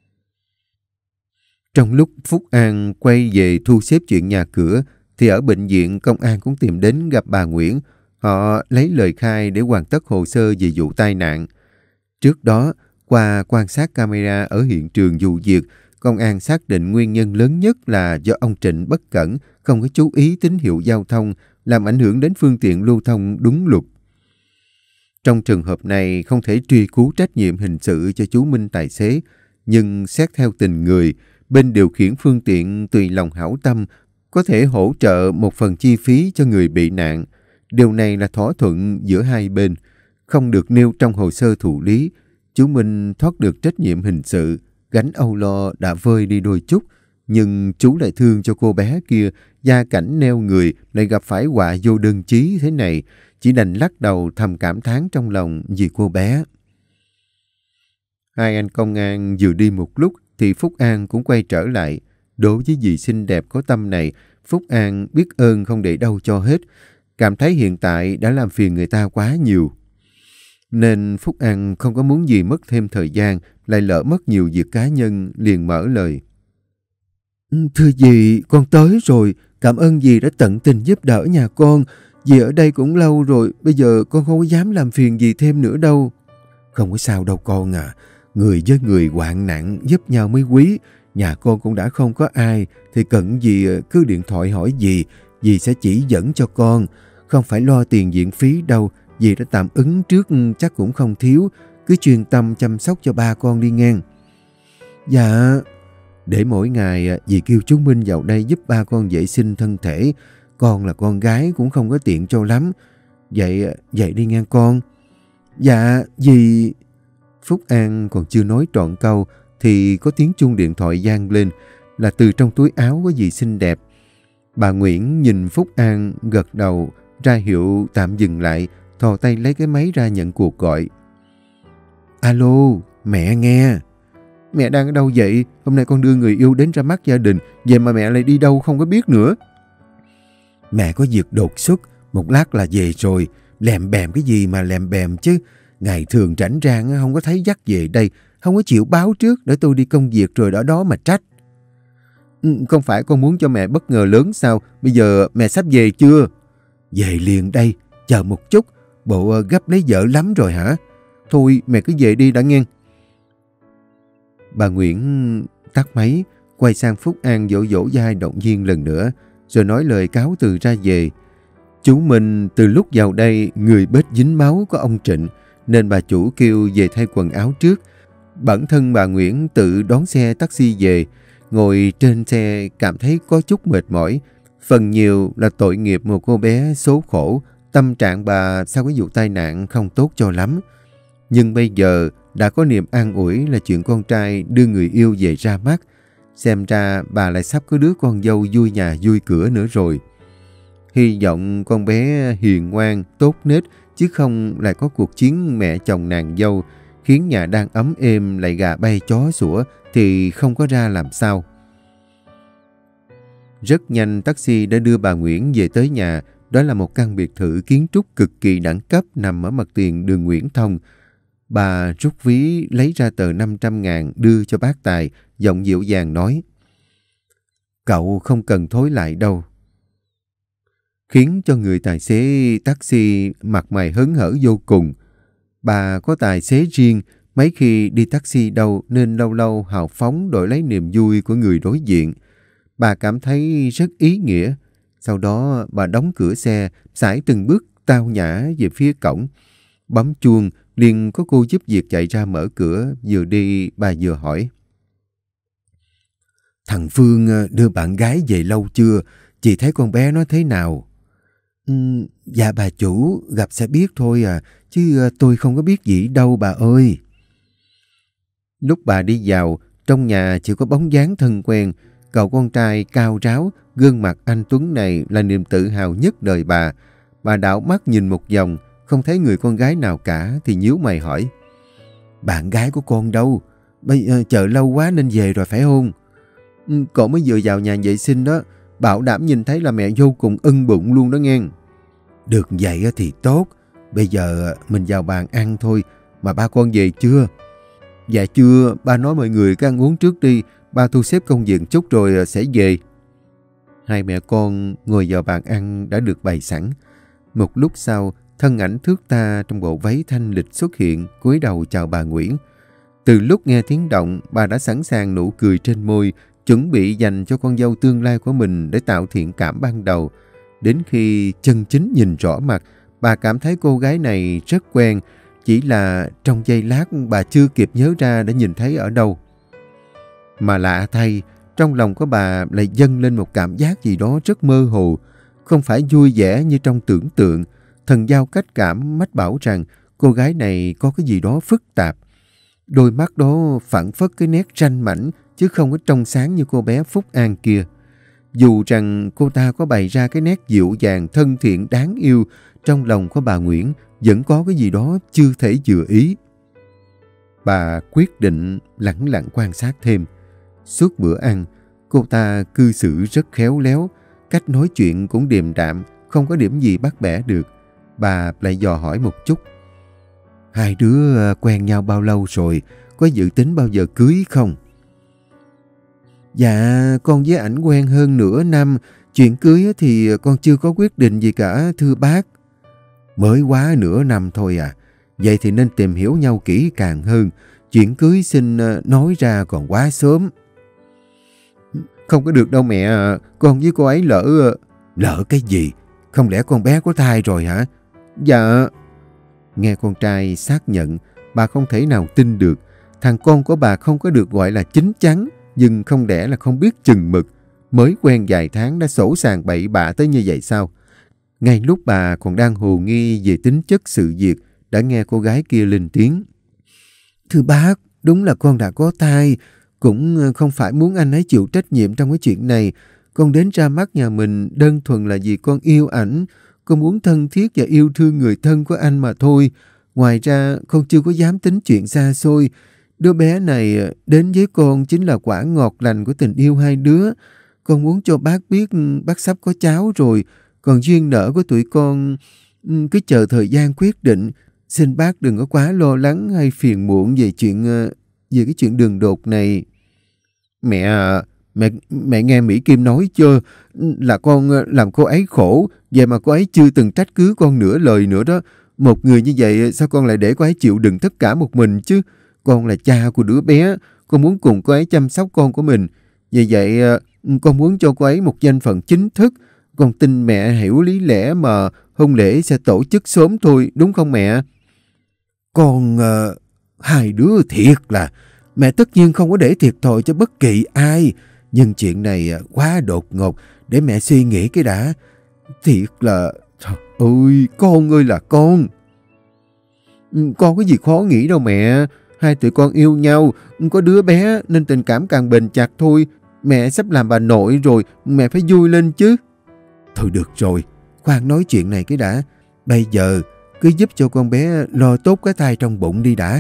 Trong lúc Phúc An quay về thu xếp chuyện nhà cửa, thì ở bệnh viện công an cũng tìm đến gặp bà Nguyễn. Họ lấy lời khai để hoàn tất hồ sơ về vụ tai nạn. Trước đó, qua quan sát camera ở hiện trường vụ việc, công an xác định nguyên nhân lớn nhất là do ông Trịnh bất cẩn, không có chú ý tín hiệu giao thông, làm ảnh hưởng đến phương tiện lưu thông đúng luật. Trong trường hợp này không thể truy cứu trách nhiệm hình sự cho chú Minh tài xế, nhưng xét theo tình người, bên điều khiển phương tiện tùy lòng hảo tâm có thể hỗ trợ một phần chi phí cho người bị nạn. Điều này là thỏa thuận giữa hai bên, không được nêu trong hồ sơ thụ lý. Chú Minh thoát được trách nhiệm hình sự, gánh âu lo đã vơi đi đôi chút, nhưng chú lại thương cho cô bé kia, gia cảnh neo người lại gặp phải họa vô đơn chí thế này, chỉ đành lắc đầu thầm cảm thán trong lòng vì cô bé. Hai anh công an vừa đi một lúc thì Phúc An cũng quay trở lại. Đối với dì xinh đẹp có tâm này, Phúc An biết ơn không để đâu cho hết, cảm thấy hiện tại đã làm phiền người ta quá nhiều. Nên Phúc An không có muốn gì mất thêm thời gian, lại lỡ mất nhiều việc cá nhân, liền mở lời. Thưa dì, con tới rồi, cảm ơn dì đã tận tình giúp đỡ nhà con. Dì ở đây cũng lâu rồi, bây giờ con không có dám làm phiền dì thêm nữa đâu. Không có sao đâu con à, người với người hoạn nạn giúp nhau mới quý. Nhà con cũng đã không có ai, thì cần gì cứ điện thoại hỏi dì, dì sẽ chỉ dẫn cho con. Không phải lo tiền viện phí đâu, dì đã tạm ứng trước chắc cũng không thiếu. Cứ chuyên tâm chăm sóc cho ba con đi ngang. Dạ, để mỗi ngày dì kêu chú Minh vào đây giúp ba con vệ sinh thân thể. Con là con gái cũng không có tiện cho lắm. Vậy, vậy đi ngang con. Dạ, dì... Phúc An còn chưa nói trọn câu thì có tiếng chuông điện thoại vang lên, là từ trong túi áo của dì xinh đẹp. Bà Nguyễn nhìn Phúc An gật đầu ra hiệu tạm dừng lại, thò tay lấy cái máy ra nhận cuộc gọi. Alo, mẹ nghe. Mẹ đang ở đâu vậy? Hôm nay con đưa người yêu đến ra mắt gia đình, vậy mà mẹ lại đi đâu không có biết nữa. Mẹ có việc đột xuất, một lát là về rồi. Lèm bèm cái gì mà lèm bèm chứ. Ngày thường rảnh rang không có thấy dắt về đây, không có chịu báo trước để tôi đi công việc rồi ở đó mà trách. Ừ, không phải con muốn cho mẹ bất ngờ lớn sao? Bây giờ mẹ sắp về chưa? Về liền đây, chờ một chút, bộ gấp lấy vợ lắm rồi hả? Thôi mẹ cứ về đi đã nghe. Bà Nguyễn tắt máy, quay sang Phúc An dỗ dỗ dai động viên lần nữa, rồi nói lời cáo từ ra về. Chú Minh từ lúc vào đây người bết dính máu của ông Trịnh, nên bà chủ kêu về thay quần áo trước. Bản thân bà Nguyễn tự đón xe taxi về, ngồi trên xe cảm thấy có chút mệt mỏi. Phần nhiều là tội nghiệp một cô bé số khổ, tâm trạng bà sau cái vụ tai nạn không tốt cho lắm. Nhưng bây giờ đã có niềm an ủi là chuyện con trai đưa người yêu về ra mắt. Xem ra bà lại sắp có đứa con dâu vui nhà vui cửa nữa rồi. Hy vọng con bé hiền ngoan, tốt nết, chứ không lại có cuộc chiến mẹ chồng nàng dâu, khiến nhà đang ấm êm lại gà bay chó sủa thì không có ra làm sao. Rất nhanh taxi đã đưa bà Nguyễn về tới nhà. Đó là một căn biệt thự kiến trúc cực kỳ đẳng cấp nằm ở mặt tiền đường Nguyễn Thông. Bà rút ví lấy ra tờ năm trăm ngàn đưa cho bác Tài, giọng dịu dàng nói: Cậu không cần thối lại đâu. Khiến cho người tài xế taxi mặt mày hớn hở vô cùng. Bà có tài xế riêng, mấy khi đi taxi đâu nên lâu lâu hào phóng đổi lấy niềm vui của người đối diện. Bà cảm thấy rất ý nghĩa. Sau đó bà đóng cửa xe, sải từng bước tao nhã về phía cổng. Bấm chuông, liền có cô giúp việc chạy ra mở cửa. Vừa đi bà vừa hỏi: Thằng Phương đưa bạn gái về lâu chưa? Chị thấy con bé nó thế nào? Ừ, dạ bà chủ, gặp sẽ biết thôi à, chứ tôi không có biết gì đâu bà ơi. Lúc bà đi vào, trong nhà chỉ có bóng dáng thân quen. Cậu con trai cao ráo, gương mặt anh Tuấn này là niềm tự hào nhất đời bà. Bà đảo mắt nhìn một vòng, không thấy người con gái nào cả thì nhíu mày hỏi: Bạn gái của con đâu? Bây giờ chờ lâu quá nên về rồi phải không? Ừ, cậu mới vừa vào nhà vệ sinh đó, bảo đảm nhìn thấy là mẹ vô cùng ưng bụng luôn đó nghe. Được vậy thì tốt, bây giờ mình vào bàn ăn thôi, mà ba con về chưa? Dạ chưa, ba nói mọi người cứ ăn uống trước đi, ba thu xếp công việc chút rồi sẽ về. Hai mẹ con ngồi vào bàn ăn đã được bày sẵn. Một lúc sau, thân ảnh thước tha trong bộ váy thanh lịch xuất hiện, cúi đầu chào bà Nguyễn. Từ lúc nghe tiếng động, bà đã sẵn sàng nụ cười trên môi, chuẩn bị dành cho con dâu tương lai của mình để tạo thiện cảm ban đầu. Đến khi chân chính nhìn rõ mặt, bà cảm thấy cô gái này rất quen, chỉ là trong giây lát bà chưa kịp nhớ ra đã nhìn thấy ở đâu. Mà lạ thay, trong lòng của bà lại dâng lên một cảm giác gì đó rất mơ hồ, không phải vui vẻ như trong tưởng tượng. Thần giao cách cảm mách bảo rằng cô gái này có cái gì đó phức tạp. Đôi mắt đó phản phất cái nét ranh mảnh, chứ không có trong sáng như cô bé Phúc An kia. Dù rằng cô ta có bày ra cái nét dịu dàng, thân thiện, đáng yêu, trong lòng của bà Nguyễn vẫn có cái gì đó chưa thể vừa ý. Bà quyết định lẳng lặng quan sát thêm. Suốt bữa ăn, cô ta cư xử rất khéo léo, cách nói chuyện cũng điềm đạm, không có điểm gì bắt bẻ được. Bà lại dò hỏi một chút: Hai đứa quen nhau bao lâu rồi? Có dự tính bao giờ cưới không? Dạ, con với ảnh quen hơn nửa năm. Chuyện cưới thì con chưa có quyết định gì cả, thưa bác. Mới quá nửa năm thôi à? Vậy thì nên tìm hiểu nhau kỹ càng hơn. Chuyện cưới xin nói ra còn quá sớm. Không có được đâu mẹ à. Con với cô ấy lỡ... Lỡ cái gì? Không lẽ con bé có thai rồi hả? Dạ. Nghe con trai xác nhận, bà không thể nào tin được. Thằng con của bà không có được gọi là chín chắn, nhưng không lẽ là không biết chừng mực. Mới quen vài tháng đã sổ sàng bậy bạ tới như vậy sao? Ngay lúc bà còn đang hồ nghi về tính chất sự việc, đã nghe cô gái kia lên tiếng: Thưa bác, đúng là con đã có thai. Cũng không phải muốn anh ấy chịu trách nhiệm trong cái chuyện này. Con đến ra mắt nhà mình đơn thuần là vì con yêu ảnh. Con muốn thân thiết và yêu thương người thân của anh mà thôi. Ngoài ra, con chưa có dám tính chuyện xa xôi. Đứa bé này đến với con chính là quả ngọt lành của tình yêu hai đứa. Con muốn cho bác biết bác sắp có cháu rồi. Còn duyên nợ của tụi con cứ chờ thời gian quyết định. Xin bác đừng có quá lo lắng hay phiền muộn về chuyện về cái chuyện đường đột này. Mẹ à, mẹ mẹ nghe Mỹ Kim nói chưa? Là con làm cô ấy khổ, vậy mà cô ấy chưa từng trách cứ con nửa lời nữa đó. Một người như vậy sao con lại để cô ấy chịu đựng tất cả một mình chứ? Con là cha của đứa bé, con muốn cùng cô ấy chăm sóc con của mình. Vì vậy con muốn cho cô ấy một danh phận chính thức. Con tin mẹ hiểu lý lẽ mà hôn lễ sẽ tổ chức sớm thôi, đúng không mẹ? Con... Uh, hai đứa thiệt là... Mẹ tất nhiên không có để thiệt thòi cho bất kỳ ai. Nhưng chuyện này quá đột ngột, để mẹ suy nghĩ cái đã. Thiệt là... Trời ơi, con ơi là con. Con có gì khó nghĩ đâu mẹ. Hai tụi con yêu nhau, có đứa bé nên tình cảm càng bền chặt thôi. Mẹ sắp làm bà nội rồi, mẹ phải vui lên chứ. Thôi được rồi, khoan nói chuyện này cái đã. Bây giờ cứ giúp cho con bé lo tốt cái thai trong bụng đi đã.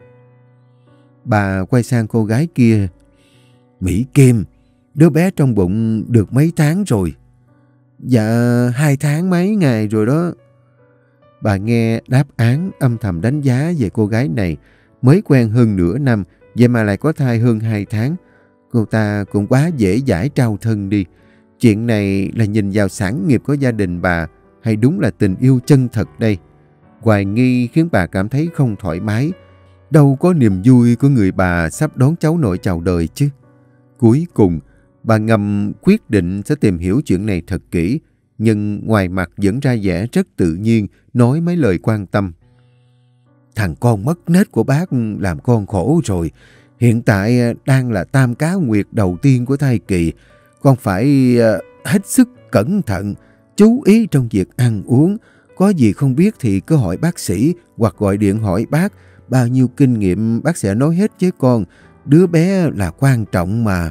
Bà quay sang cô gái kia. Mỹ Kim, đứa bé trong bụng được mấy tháng rồi? Dạ, hai tháng mấy ngày rồi đó. Bà nghe đáp án âm thầm đánh giá về cô gái này. Mới quen hơn nửa năm, vậy mà lại có thai hơn hai tháng. Cô ta cũng quá dễ dãi trao thân đi. Chuyện này là nhìn vào sản nghiệp của gia đình bà, hay đúng là tình yêu chân thật đây? Hoài nghi khiến bà cảm thấy không thoải mái. Đâu có niềm vui của người bà sắp đón cháu nội chào đời chứ. Cuối cùng, bà ngầm quyết định sẽ tìm hiểu chuyện này thật kỹ, nhưng ngoài mặt vẫn ra vẻ rất tự nhiên, nói mấy lời quan tâm. Thằng con mất nết của bác làm con khổ rồi. Hiện tại đang là tam cá nguyệt đầu tiên của thai kỳ. Con phải hết sức cẩn thận, chú ý trong việc ăn uống. Có gì không biết thì cứ hỏi bác sĩ hoặc gọi điện hỏi bác. Bao nhiêu kinh nghiệm bác sẽ nói hết với con. Đứa bé là quan trọng mà.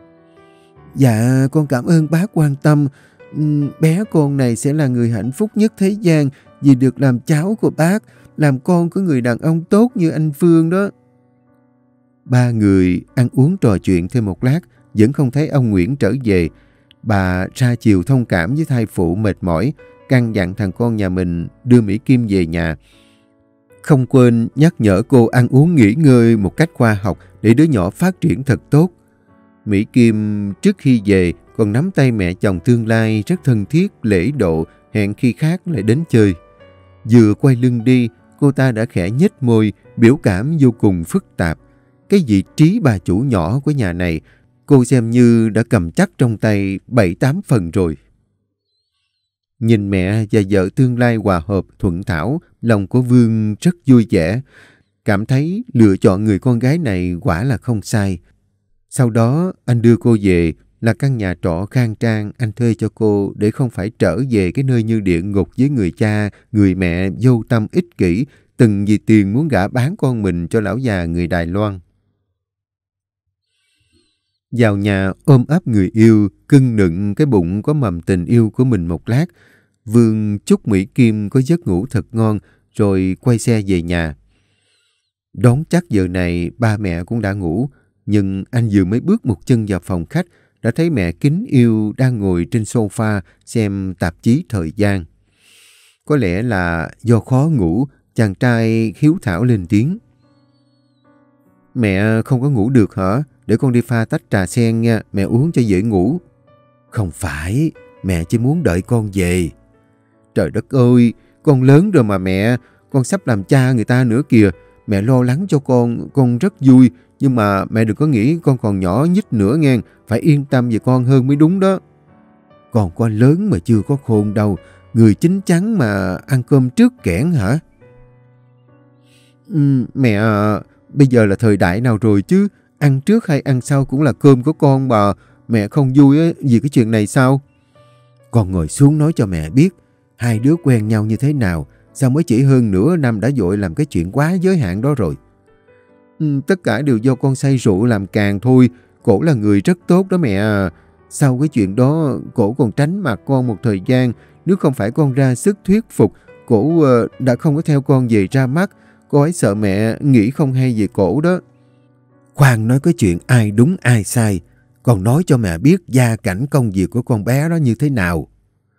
Dạ, con cảm ơn bác quan tâm. Bé con này sẽ là người hạnh phúc nhất thế gian vì được làm cháu của bác, làm con của người đàn ông tốt như anh Phương đó. Ba người ăn uống trò chuyện thêm một lát, vẫn không thấy ông Nguyễn trở về. Bà ra chiều thông cảm với thai phụ mệt mỏi, căn dặn thằng con nhà mình đưa Mỹ Kim về nhà. Không quên nhắc nhở cô ăn uống nghỉ ngơi một cách khoa học để đứa nhỏ phát triển thật tốt. Mỹ Kim trước khi về còn nắm tay mẹ chồng tương lai rất thân thiết, lễ độ, hẹn khi khác lại đến chơi. Vừa quay lưng đi, cô ta đã khẽ nhếch môi, biểu cảm vô cùng phức tạp. Cái vị trí bà chủ nhỏ của nhà này, cô xem như đã cầm chắc trong tay bảy tám phần rồi. Nhìn mẹ và vợ tương lai hòa hợp thuận thảo, lòng của Vương rất vui vẻ. Cảm thấy lựa chọn người con gái này quả là không sai. Sau đó anh đưa cô về là căn nhà trọ khang trang anh thuê cho cô để không phải trở về cái nơi như địa ngục với người cha, người mẹ vô tâm ích kỷ, từng vì tiền muốn gả bán con mình cho lão già người Đài Loan. Vào nhà ôm ấp người yêu, cưng nựng cái bụng có mầm tình yêu của mình một lát, Vương chúc Mỹ Kim có giấc ngủ thật ngon rồi quay xe về nhà. Đón chắc giờ này ba mẹ cũng đã ngủ, nhưng anh vừa mới bước một chân vào phòng khách đã thấy mẹ kính yêu đang ngồi trên sofa xem tạp chí thời gian. Có lẽ là do khó ngủ, chàng trai hiếu thảo lên tiếng. Mẹ không có ngủ được hả? Để con đi pha tách trà sen nha, mẹ uống cho dễ ngủ. Không phải, mẹ chỉ muốn đợi con về. Trời đất ơi, con lớn rồi mà mẹ, con sắp làm cha người ta nữa kìa. Mẹ lo lắng cho con, con rất vui, nhưng mà mẹ đừng có nghĩ con còn nhỏ nhít nữa nghe, phải yên tâm về con hơn mới đúng đó. Còn con lớn mà chưa có khôn đâu, người chín chắn mà ăn cơm trước kẽn hả? Ừ, mẹ à, bây giờ là thời đại nào rồi chứ, ăn trước hay ăn sau cũng là cơm của con mà, mẹ không vui ấy, vì cái chuyện này sao? Con ngồi xuống nói cho mẹ biết, hai đứa quen nhau như thế nào, sao mới chỉ hơn nửa năm đã vội làm cái chuyện quá giới hạn đó rồi. Ừ, tất cả đều do con say rượu làm càng thôi, cổ là người rất tốt đó mẹ à. Sau cái chuyện đó, cổ còn tránh mặt con một thời gian, nếu không phải con ra sức thuyết phục, cổ uh, đã không có theo con về ra mắt, cô ấy sợ mẹ nghĩ không hay về cổ đó. Khoan nói cái chuyện ai đúng ai sai, còn nói cho mẹ biết gia cảnh công việc của con bé đó như thế nào.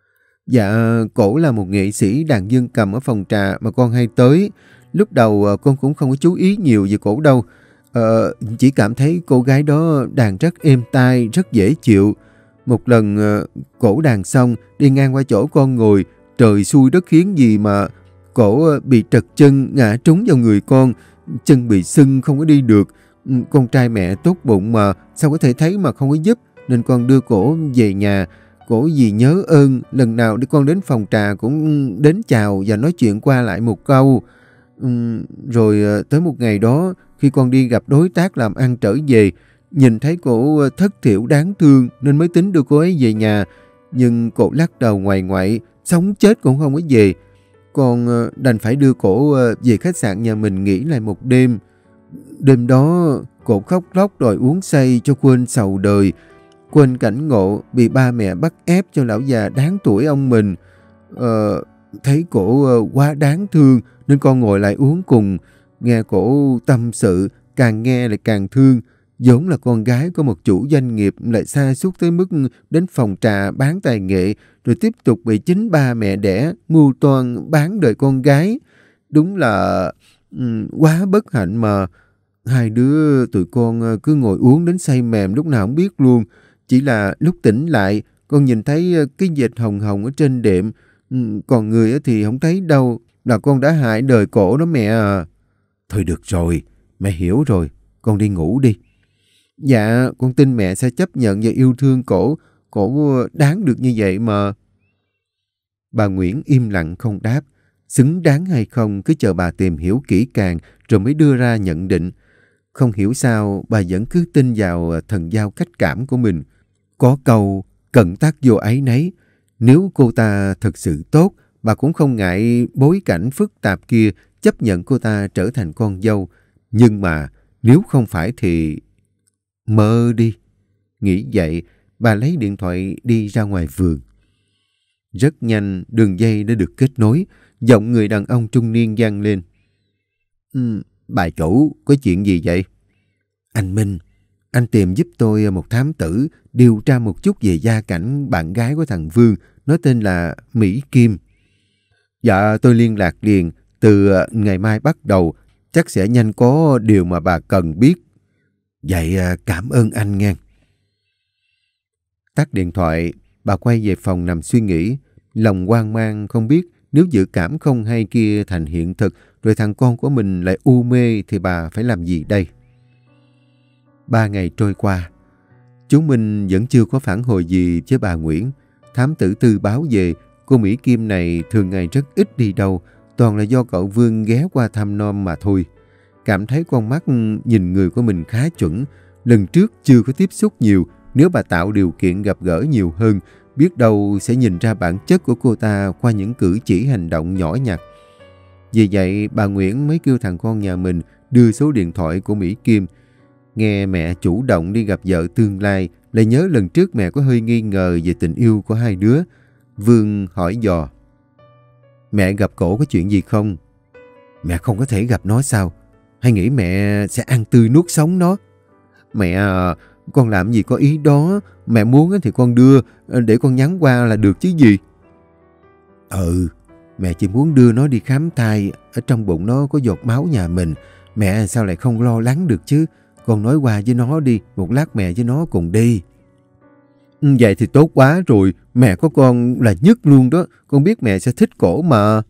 Dạ, cổ là một nghệ sĩ đàn dương cầm ở phòng trà mà con hay tới. Lúc đầu ờ, con cũng không có chú ý nhiều về cổ đâu. Ờ, chỉ cảm thấy cô gái đó đàn rất êm tai, rất dễ chịu. Một lần ờ, cổ đàn xong, đi ngang qua chỗ con ngồi, trời xui đất khiến gì mà cổ ờ, bị trật chân, ngã trúng vào người con. Chân bị sưng, không có đi được. Ừ, con trai mẹ tốt bụng mà, sao có thể thấy mà không có giúp. Nên con đưa cổ về nhà. Cổ vì nhớ ơn, lần nào đi con đến phòng trà cũng đến chào và nói chuyện qua lại một câu. Uhm, rồi tới một ngày đó, khi con đi gặp đối tác làm ăn trở về, nhìn thấy cổ thất thiểu đáng thương nên mới tính đưa cô ấy về nhà. Nhưng cổ lắc đầu ngoài ngoại, sống chết cũng không có về. Con đành phải đưa cổ về khách sạn nhà mình nghỉ lại một đêm. Đêm đó, cổ khóc lóc đòi uống say cho quên sầu đời. Quên cảnh ngộ bị ba mẹ bắt ép cho lão già đáng tuổi ông mình. Ờ, thấy cổ quá đáng thương nên con ngồi lại uống cùng. Nghe cổ tâm sự, càng nghe lại càng thương. Vốn là con gái có một chủ doanh nghiệp lại sa sút tới mức đến phòng trà bán tài nghệ, rồi tiếp tục bị chính ba mẹ đẻ mưu toan bán đời con gái. Đúng là um, quá bất hạnh mà. Hai đứa tụi con cứ ngồi uống đến say mềm lúc nào không biết luôn. Chỉ là lúc tỉnh lại, con nhìn thấy cái vệt hồng hồng ở trên đệm, còn người thì không thấy đâu, là con đã hại đời cổ đó mẹ à. Thôi được rồi, mẹ hiểu rồi, con đi ngủ đi. Dạ, con tin mẹ sẽ chấp nhận và yêu thương cổ, cổ đáng được như vậy mà. Bà Nguyễn im lặng không đáp, xứng đáng hay không cứ chờ bà tìm hiểu kỹ càng rồi mới đưa ra nhận định. Không hiểu sao bà vẫn cứ tin vào thần giao cách cảm của mình. Có câu cận tác vô áy nấy. Nếu cô ta thật sự tốt, bà cũng không ngại bối cảnh phức tạp kia chấp nhận cô ta trở thành con dâu. Nhưng mà nếu không phải thì... Mơ đi. Nghĩ vậy, bà lấy điện thoại đi ra ngoài vườn. Rất nhanh, đường dây đã được kết nối. Giọng người đàn ông trung niên vang lên. Ừ, bà chủ, có chuyện gì vậy? Anh Minh, anh tìm giúp tôi một thám tử điều tra một chút về gia cảnh bạn gái của thằng Vương, nó tên là Mỹ Kim. Dạ, tôi liên lạc liền, từ ngày mai bắt đầu, chắc sẽ nhanh có điều mà bà cần biết. Vậy cảm ơn anh nghe. Tắt điện thoại, bà quay về phòng nằm suy nghĩ, lòng hoang mang không biết nếu dự cảm không hay kia thành hiện thực, rồi thằng con của mình lại u mê thì bà phải làm gì đây? Ba ngày trôi qua, chú Minh vẫn chưa có phản hồi gì với bà Nguyễn. Thám tử Tư báo về, cô Mỹ Kim này thường ngày rất ít đi đâu, toàn là do cậu Vương ghé qua thăm nom mà thôi. Cảm thấy con mắt nhìn người của mình khá chuẩn. Lần trước chưa có tiếp xúc nhiều, nếu bà tạo điều kiện gặp gỡ nhiều hơn, biết đâu sẽ nhìn ra bản chất của cô ta qua những cử chỉ hành động nhỏ nhặt. Vì vậy, bà Nguyễn mới kêu thằng con nhà mình đưa số điện thoại của Mỹ Kim. Nghe mẹ chủ động đi gặp vợ tương lai, lại nhớ lần trước mẹ có hơi nghi ngờ về tình yêu của hai đứa. Vương hỏi dò. Mẹ gặp cổ có chuyện gì không? Mẹ không có thể gặp nó sao? Hay nghĩ mẹ sẽ ăn tươi nuốt sống nó? Mẹ à, con làm gì có ý đó. Mẹ muốn thì con đưa, để con nhắn qua là được chứ gì. Ừ, mẹ chỉ muốn đưa nó đi khám thai. Ở trong bụng nó có giọt máu nhà mình. Mẹ sao lại không lo lắng được chứ? Con nói qua với nó đi, một lát mẹ với nó cùng đi. Vậy thì tốt quá rồi, mẹ có con là nhất luôn đó, con biết mẹ sẽ thích cổ mà.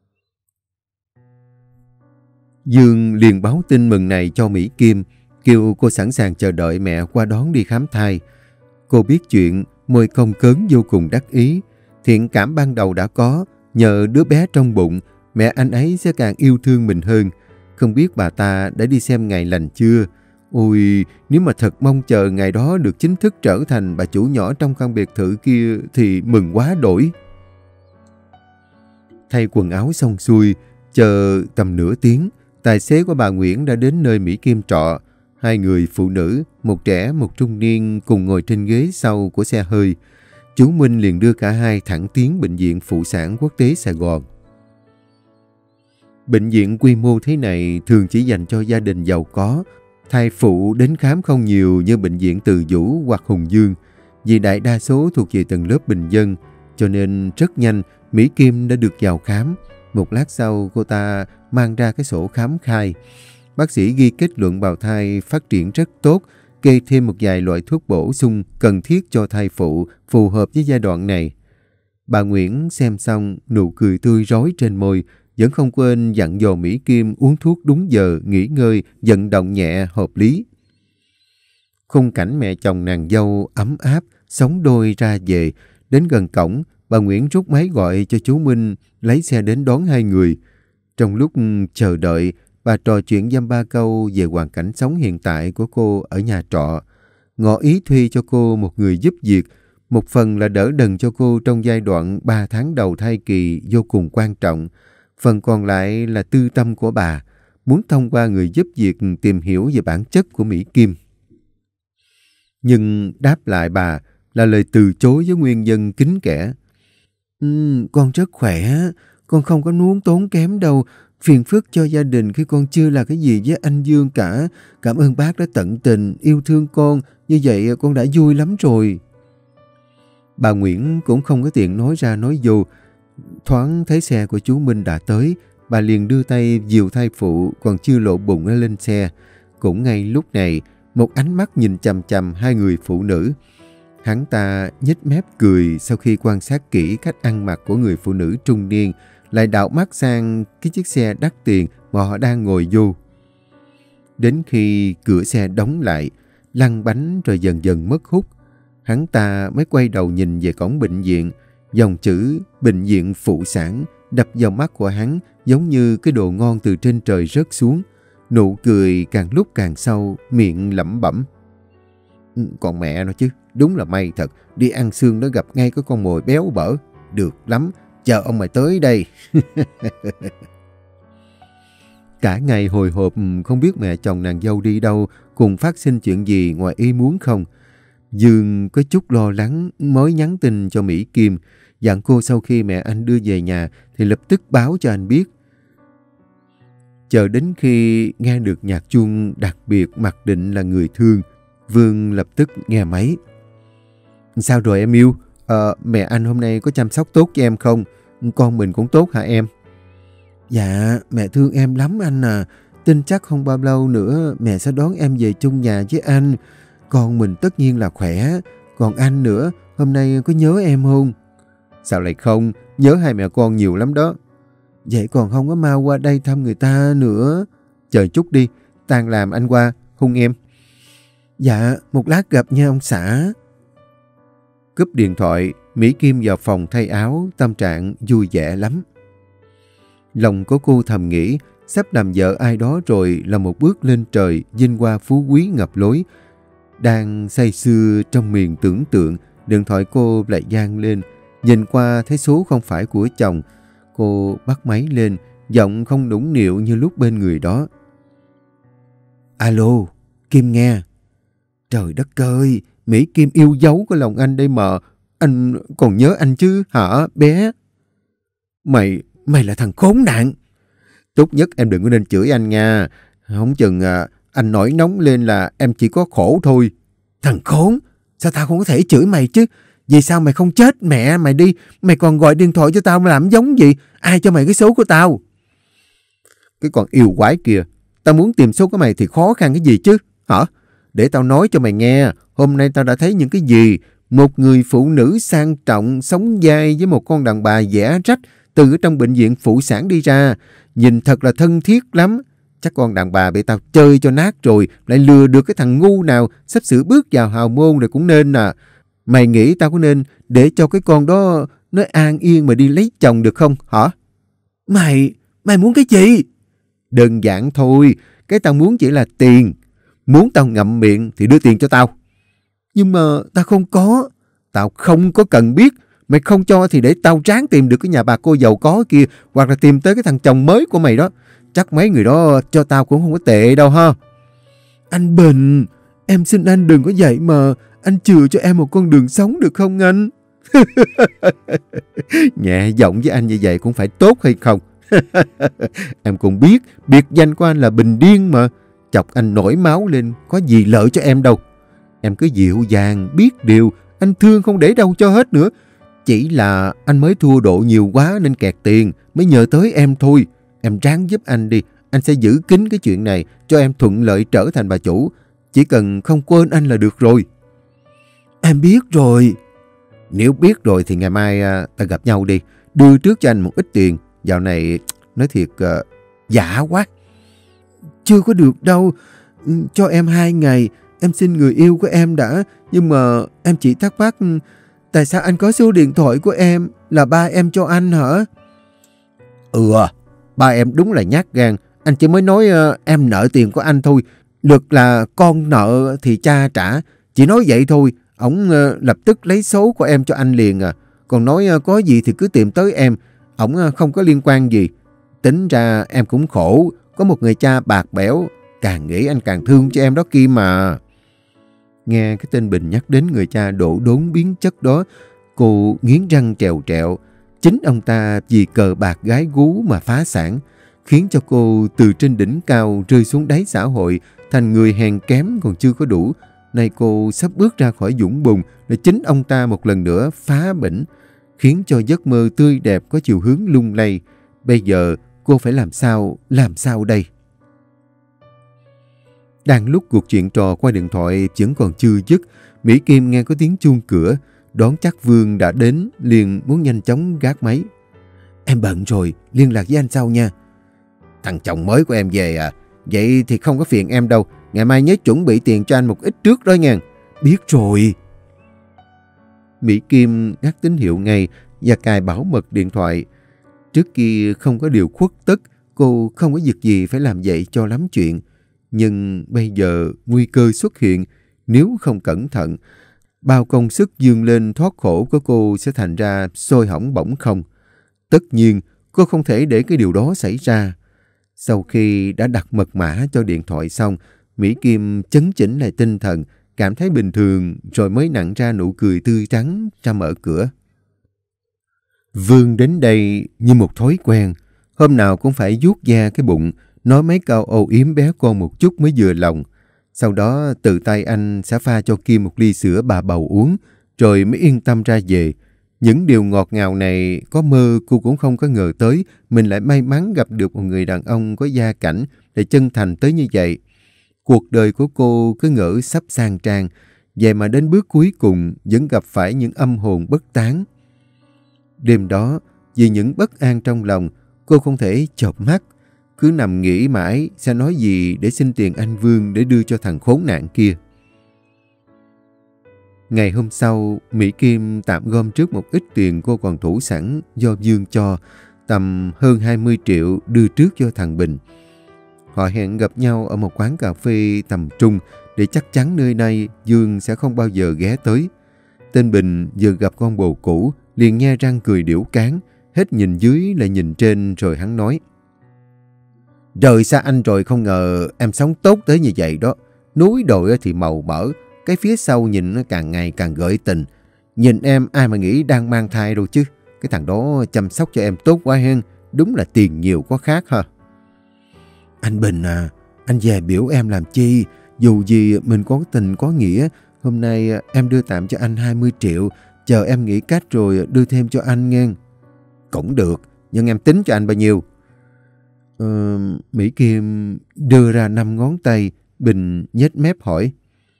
Dương liền báo tin mừng này cho Mỹ Kim, kêu cô sẵn sàng chờ đợi mẹ qua đón đi khám thai. Cô biết chuyện, môi cong cớn vô cùng đắc ý. Thiện cảm ban đầu đã có, nhờ đứa bé trong bụng, mẹ anh ấy sẽ càng yêu thương mình hơn. Không biết bà ta đã đi xem ngày lành chưa? Ôi, nếu mà thật mong chờ ngày đó được chính thức trở thành bà chủ nhỏ trong căn biệt thự kia thì mừng quá đổi. Thay quần áo xong xuôi, chờ tầm nửa tiếng, tài xế của bà Nguyễn đã đến nơi Mỹ Kim trọ. Hai người phụ nữ, một trẻ, một trung niên cùng ngồi trên ghế sau của xe hơi. Chú Minh liền đưa cả hai thẳng tiến Bệnh viện Phụ sản Quốc tế Sài Gòn. Bệnh viện quy mô thế này thường chỉ dành cho gia đình giàu có. Thai phụ đến khám không nhiều như bệnh viện Từ Dũ hoặc Hùng Dương, vì đại đa số thuộc về tầng lớp bình dân. Cho nên rất nhanh Mỹ Kim đã được vào khám. Một lát sau cô ta mang ra cái sổ khám khai. Bác sĩ ghi kết luận bào thai phát triển rất tốt, kê thêm một vài loại thuốc bổ sung cần thiết cho thai phụ phù hợp với giai đoạn này. Bà Nguyễn xem xong, nụ cười tươi rói trên môi, vẫn không quên dặn dò Mỹ Kim uống thuốc đúng giờ, nghỉ ngơi, vận động nhẹ, hợp lý. Khung cảnh mẹ chồng nàng dâu ấm áp, sống đôi ra về. Đến gần cổng, bà Nguyễn rút máy gọi cho chú Minh, lấy xe đến đón hai người. Trong lúc chờ đợi, bà trò chuyện dăm ba câu về hoàn cảnh sống hiện tại của cô ở nhà trọ. Ngỏ ý thuê cho cô một người giúp việc, một phần là đỡ đần cho cô trong giai đoạn ba tháng đầu thai kỳ vô cùng quan trọng. Phần còn lại là tư tâm của bà, muốn thông qua người giúp việc tìm hiểu về bản chất của Mỹ Kim. Nhưng đáp lại bà là lời từ chối với nguyên nhân kín kẽ. Ừ, con rất khỏe, con không có nuống tốn kém đâu. Phiền phức cho gia đình khi con chưa là cái gì với anh Dương cả. Cảm ơn bác đã tận tình, yêu thương con. Như vậy con đã vui lắm rồi. Bà Nguyễn cũng không có tiện nói ra nói vô. Thoáng thấy xe của chú Minh đã tới, bà liền đưa tay dìu thai phụ còn chưa lộ bụng lên xe. Cũng ngay lúc này, một ánh mắt nhìn chằm chằm hai người phụ nữ. Hắn ta nhếch mép cười sau khi quan sát kỹ cách ăn mặc của người phụ nữ trung niên, lại đảo mắt sang cái chiếc xe đắt tiền mà họ đang ngồi vô. Đến khi cửa xe đóng lại, lăn bánh rồi dần dần mất hút, hắn ta mới quay đầu nhìn về cổng bệnh viện. Dòng chữ bệnh viện phụ sản đập vào mắt của hắn giống như cái đồ ngon từ trên trời rớt xuống. Nụ cười càng lúc càng sâu, miệng lẩm bẩm. Còn mẹ nó chứ, đúng là may thật, đi ăn xương nó gặp ngay cái con mồi béo bở. Được lắm, chờ ông mày tới đây. Cả ngày hồi hộp không biết mẹ chồng nàng dâu đi đâu, cùng phát sinh chuyện gì ngoài ý muốn không. Dương có chút lo lắng mới nhắn tin cho Mỹ Kim, dặn cô sau khi mẹ anh đưa về nhà thì lập tức báo cho anh biết. Chờ đến khi nghe được nhạc chuông đặc biệt mặc định là người thương, Vương lập tức nghe máy. Sao rồi em yêu? Ờ, mẹ anh hôm nay có chăm sóc tốt cho em không? Con mình cũng tốt hả em? Dạ, mẹ thương em lắm anh à. Tin chắc không bao lâu nữa mẹ sẽ đón em về chung nhà với anh. Con mình tất nhiên là khỏe. Còn anh nữa, hôm nay có nhớ em không? Sao lại không? Nhớ hai mẹ con nhiều lắm đó. Vậy còn không có mau qua đây thăm người ta nữa. Chờ chút đi, tan làm anh qua, hôn em. Dạ, một lát gặp nha ông xã. Cúp điện thoại, Mỹ Kim vào phòng thay áo, tâm trạng vui vẻ lắm. Lòng của cô thầm nghĩ, sắp làm vợ ai đó rồi là một bước lên trời, vinh hoa phú quý ngập lối. Đang say sưa trong miền tưởng tượng, điện thoại cô lại vang lên. Nhìn qua thấy số không phải của chồng. Cô bắt máy lên, giọng không nũng nịu như lúc bên người đó. Alo, Kim nghe. Trời đất ơi, Mỹ Kim yêu dấu của lòng anh đây mà. Anh còn nhớ anh chứ hả bé? Mày, mày là thằng khốn nạn. Tốt nhất em đừng có nên chửi anh nha. Không chừng à, anh nổi nóng lên là em chỉ có khổ thôi. Thằng khốn, sao tao không có thể chửi mày chứ? Vì sao mày không chết mẹ mày đi? Mày còn gọi điện thoại cho tao mà làm giống gì? Ai cho mày cái số của tao? Cái con yêu quái kìa. Tao muốn tìm số của mày thì khó khăn cái gì chứ? Hả? Để tao nói cho mày nghe. Hôm nay tao đã thấy những cái gì? Một người phụ nữ sang trọng sống dai với một con đàn bà dẻ rách từ trong bệnh viện phụ sản đi ra. Nhìn thật là thân thiết lắm. Chắc con đàn bà bị tao chơi cho nát rồi. Lại lừa được cái thằng ngu nào sắp sửa bước vào hào môn rồi cũng nên à. Mày nghĩ tao có nên để cho cái con đó nó an yên mà đi lấy chồng được không hả? Mày, mày muốn cái gì? Đơn giản thôi. Cái tao muốn chỉ là tiền. Muốn tao ngậm miệng thì đưa tiền cho tao. Nhưng mà tao không có. Tao không có cần biết. Mày không cho thì để tao ráng tìm được cái nhà bà cô giàu có kia. Hoặc là tìm tới cái thằng chồng mới của mày đó. Chắc mấy người đó cho tao cũng không có tệ đâu ha. Anh Bình, em xin anh đừng có vậy mà. Anh chừa cho em một con đường sống được không anh? Nhẹ giọng với anh như vậy cũng phải tốt hay không? Em cũng biết, biệt danh của anh là Bình Điên mà. Chọc anh nổi máu lên, có gì lợi cho em đâu. Em cứ dịu dàng, biết điều, anh thương không để đâu cho hết nữa. Chỉ là anh mới thua độ nhiều quá nên kẹt tiền, mới nhờ tới em thôi. Em ráng giúp anh đi, anh sẽ giữ kín cái chuyện này cho em thuận lợi trở thành bà chủ. Chỉ cần không quên anh là được rồi. Em biết rồi. Nếu biết rồi thì ngày mai à, ta gặp nhau đi. Đưa trước cho anh một ít tiền. Dạo này nói thiệt uh, giả quá. Chưa có được đâu. Cho em hai ngày. Em xin người yêu của em đã. Nhưng mà em chỉ thắc mắc, tại sao anh có số điện thoại của em? Là ba em cho anh hả? Ừ à, ba em đúng là nhát gan. Anh chỉ mới nói uh, em nợ tiền của anh thôi. Được là con nợ thì cha trả. Chỉ nói vậy thôi. Ổng uh, lập tức lấy số của em cho anh liền à. Còn nói uh, có gì thì cứ tìm tới em. Ổng uh, không có liên quan gì. Tính ra em cũng khổ. Có một người cha bạc bẽo. Càng nghĩ anh càng thương cho em đó Kim mà. Nghe cái tên Bình nhắc đến người cha đổ đốn biến chất đó, cô nghiến răng trèo trẹo. Chính ông ta vì cờ bạc gái gú mà phá sản, khiến cho cô từ trên đỉnh cao rơi xuống đáy xã hội, thành người hèn kém còn chưa có đủ. Nay cô sắp bước ra khỏi vũng bùn, là chính ông ta một lần nữa phá bỉnh, khiến cho giấc mơ tươi đẹp có chiều hướng lung lay. Bây giờ cô phải làm sao, làm sao đây? Đang lúc cuộc chuyện trò qua điện thoại vẫn còn chưa dứt, Mỹ Kim nghe có tiếng chuông cửa, đoán chắc Vương đã đến, liền muốn nhanh chóng gác máy. Em bận rồi, liên lạc với anh sau nha. Thằng chồng mới của em về à? Vậy thì không có phiền em đâu. Ngày mai nhớ chuẩn bị tiền cho anh một ít trước đó nha. Biết rồi. Mỹ Kim ngắt tín hiệu ngay và cài bảo mật điện thoại. Trước kia không có điều khuất tất, cô không có việc gì phải làm vậy cho lắm chuyện. Nhưng bây giờ nguy cơ xuất hiện, nếu không cẩn thận, bao công sức dương lên thoát khổ của cô sẽ thành ra sôi hỏng bỏng không. Tất nhiên, cô không thể để cái điều đó xảy ra. Sau khi đã đặt mật mã cho điện thoại xong, Mỹ Kim chấn chỉnh lại tinh thần, cảm thấy bình thường rồi mới nặn ra nụ cười tươi tắn ra mở cửa. Vương đến đây như một thói quen, hôm nào cũng phải vuốt da cái bụng, nói mấy câu âu yếm bé con một chút mới vừa lòng. Sau đó tự tay anh sẽ pha cho Kim một ly sữa bà bầu uống, rồi mới yên tâm ra về. Những điều ngọt ngào này có mơ cô cũng không có ngờ tới, mình lại may mắn gặp được một người đàn ông có gia cảnh để chân thành tới như vậy. Cuộc đời của cô cứ ngỡ sắp sang trang, vậy mà đến bước cuối cùng vẫn gặp phải những âm hồn bất tán. Đêm đó, vì những bất an trong lòng, cô không thể chợp mắt, cứ nằm nghĩ mãi sẽ nói gì để xin tiền anh Vương để đưa cho thằng khốn nạn kia. Ngày hôm sau, Mỹ Kim tạm gom trước một ít tiền cô còn thủ sẵn do Dương cho, tầm hơn hai mươi triệu đưa trước cho thằng Bình. Họ hẹn gặp nhau ở một quán cà phê tầm trung để chắc chắn nơi này Dương sẽ không bao giờ ghé tới. Tên Bình vừa gặp con bồ cũ, liền nhe răng cười điểu cáng, hết nhìn dưới lại nhìn trên rồi hắn nói. Rời xa anh rồi không ngờ em sống tốt tới như vậy đó. Núi đồi thì màu mỡ, cái phía sau nhìn nó càng ngày càng gợi tình. Nhìn em ai mà nghĩ đang mang thai đâu chứ. Cái thằng đó chăm sóc cho em tốt quá hen. Đúng là tiền nhiều có khác ha. Anh Bình à, anh về biểu em làm chi? Dù gì mình có tình có nghĩa. Hôm nay em đưa tạm cho anh hai mươi triệu. Chờ em nghĩ cách rồi đưa thêm cho anh nghe. Cũng được, nhưng em tính cho anh bao nhiêu? Ờ, Mỹ Kim đưa ra năm ngón tay. Bình nhếch mép hỏi.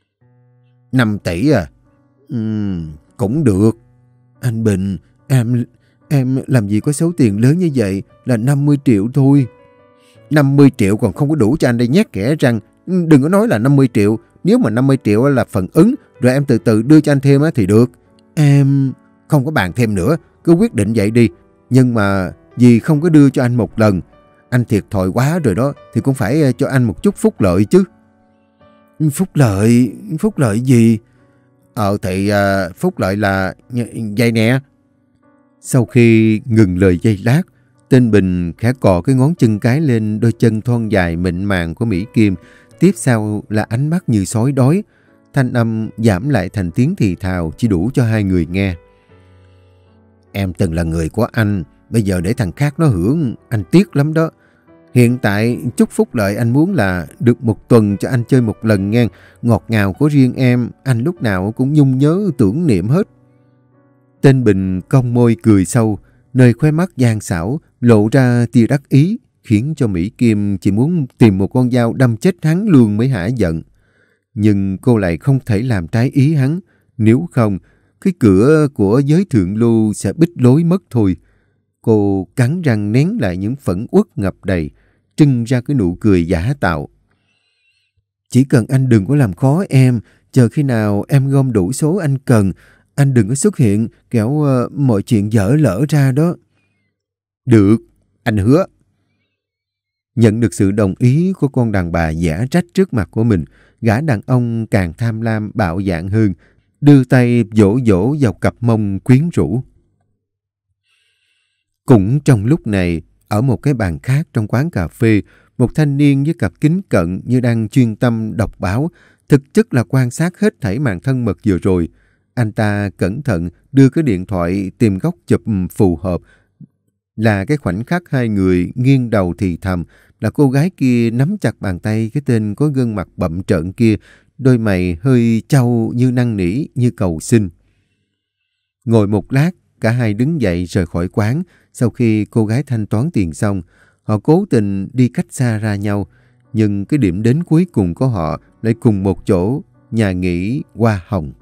năm tỷ à? Uhm, cũng được. Anh Bình, em em làm gì có số tiền lớn như vậy, là năm mươi triệu thôi. năm mươi triệu còn không có đủ cho anh đây nhét kẽ răng. Đừng có nói là năm mươi triệu. Nếu mà năm mươi triệu là phần ứng, rồi em từ từ đưa cho anh thêm thì được. Em không có bàn thêm nữa, cứ quyết định vậy đi. Nhưng mà vì không có đưa cho anh một lần, anh thiệt thòi quá rồi đó, thì cũng phải cho anh một chút phúc lợi chứ. Phúc lợi? Phúc lợi gì? Ờ thì à, phúc lợi là vậy nè. Sau khi ngừng lời giây lát, tên Bình khẽ cò cái ngón chân cái lên đôi chân thon dài mịn màng của Mỹ Kim. Tiếp sau là ánh mắt như sói đói. Thanh âm giảm lại thành tiếng thì thào chỉ đủ cho hai người nghe. Em từng là người của anh, bây giờ để thằng khác nó hưởng, anh tiếc lắm đó. Hiện tại chút phúc lợi anh muốn là được một tuần cho anh chơi một lần nghe. Ngọt ngào của riêng em, anh lúc nào cũng nhung nhớ tưởng niệm hết. Tên Bình cong môi cười sâu, nơi khóe mắt gian xảo lộ ra tia đắc ý, khiến cho Mỹ Kim chỉ muốn tìm một con dao đâm chết hắn luôn mới hả giận. Nhưng cô lại không thể làm trái ý hắn, nếu không, cái cửa của giới thượng lưu sẽ bít lối mất thôi. Cô cắn răng nén lại những phẫn uất ngập đầy, trưng ra cái nụ cười giả tạo. Chỉ cần anh đừng có làm khó em, chờ khi nào em gom đủ số anh cần, anh đừng có xuất hiện, kẻo uh, mọi chuyện dở lỡ ra đó. Được, anh hứa. Nhận được sự đồng ý của con đàn bà giả trách trước mặt của mình, gã đàn ông càng tham lam bạo dạn hơn, đưa tay vỗ vỗ vào cặp mông quyến rũ. Cũng trong lúc này, ở một cái bàn khác trong quán cà phê, một thanh niên với cặp kính cận như đang chuyên tâm đọc báo, thực chất là quan sát hết thảy màn thân mật vừa rồi. Anh ta cẩn thận đưa cái điện thoại tìm góc chụp phù hợp. Là cái khoảnh khắc hai người nghiêng đầu thì thầm, là cô gái kia nắm chặt bàn tay cái tên có gương mặt bậm trợn kia, đôi mày hơi trâu như năn nỉ, như cầu xin. Ngồi một lát, cả hai đứng dậy rời khỏi quán. Sau khi cô gái thanh toán tiền xong, họ cố tình đi cách xa ra nhau, nhưng cái điểm đến cuối cùng của họ lại cùng một chỗ, nhà nghỉ Hoa Hồng.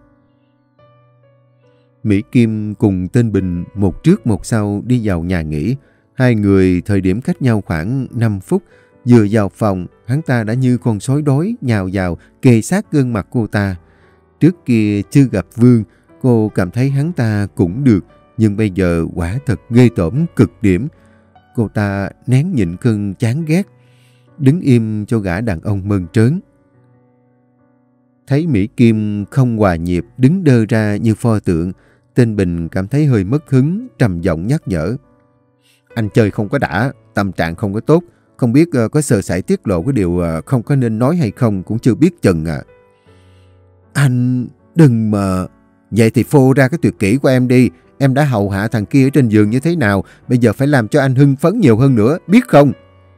Mỹ Kim cùng tên Bình một trước một sau đi vào nhà nghỉ. Hai người thời điểm cách nhau khoảng năm phút. Vừa vào phòng, hắn ta đã như con sói đói nhào vào kề sát gương mặt cô ta. Trước kia chưa gặp Vương, cô cảm thấy hắn ta cũng được, nhưng bây giờ quả thật ghê tởm cực điểm. Cô ta nén nhịn cơn chán ghét, đứng im cho gã đàn ông mơn trớn. Thấy Mỹ Kim không hòa nhịp, đứng đơ ra như pho tượng, tên Bình cảm thấy hơi mất hứng, trầm giọng nhắc nhở. Anh chơi không có đã, tâm trạng không có tốt, không biết uh, có sơ sẩy tiết lộ cái điều uh, không có nên nói hay không cũng chưa biết chừng à. Anh đừng mà... Vậy thì phô ra cái tuyệt kỹ của em đi. Em đã hầu hạ thằng kia ở trên giường như thế nào, bây giờ phải làm cho anh hưng phấn nhiều hơn nữa, biết không?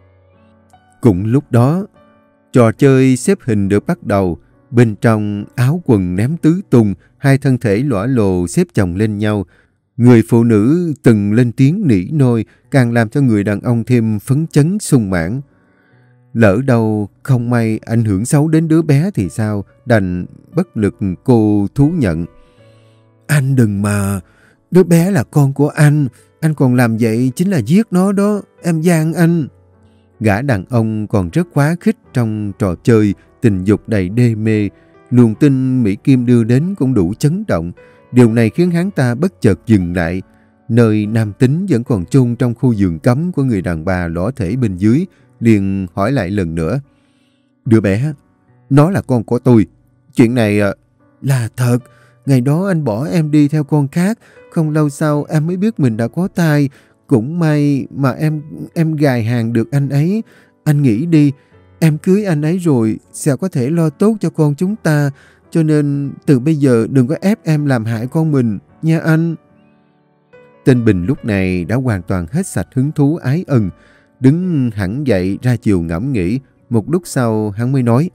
Cùng lúc đó, trò chơi xếp hình được bắt đầu. Bên trong áo quần ném tứ tung, hai thân thể lõa lồ xếp chồng lên nhau. Người phụ nữ từng lên tiếng nỉ nôi, càng làm cho người đàn ông thêm phấn chấn sung mãn. Lỡ đâu không may ảnh hưởng xấu đến đứa bé thì sao, đành bất lực cô thú nhận. Anh đừng mà, đứa bé là con của anh, anh còn làm vậy chính là giết nó đó, em gian anh. Gã đàn ông còn rất quá khích trong trò chơi tình dục đầy đê mê. Luồng tin Mỹ Kim đưa đến cũng đủ chấn động. Điều này khiến hắn ta bất chợt dừng lại. Nơi nam tính vẫn còn chôn trong khu giường cấm của người đàn bà lõa thể bên dưới, liền hỏi lại lần nữa. Đứa bé, nó là con của tôi. Chuyện này là thật. Ngày đó anh bỏ em đi theo con khác. Không lâu sau em mới biết mình đã có thai. Cũng may mà em em gài hàng được anh ấy. Anh nghĩ đi, em cưới anh ấy rồi sẽ có thể lo tốt cho con chúng ta. Cho nên từ bây giờ đừng có ép em làm hại con mình, nha anh. Tên Bình lúc này đã hoàn toàn hết sạch hứng thú ái ân. Đứng hẳn dậy ra chiều ngẫm nghĩ. Một lúc sau hắn mới nói.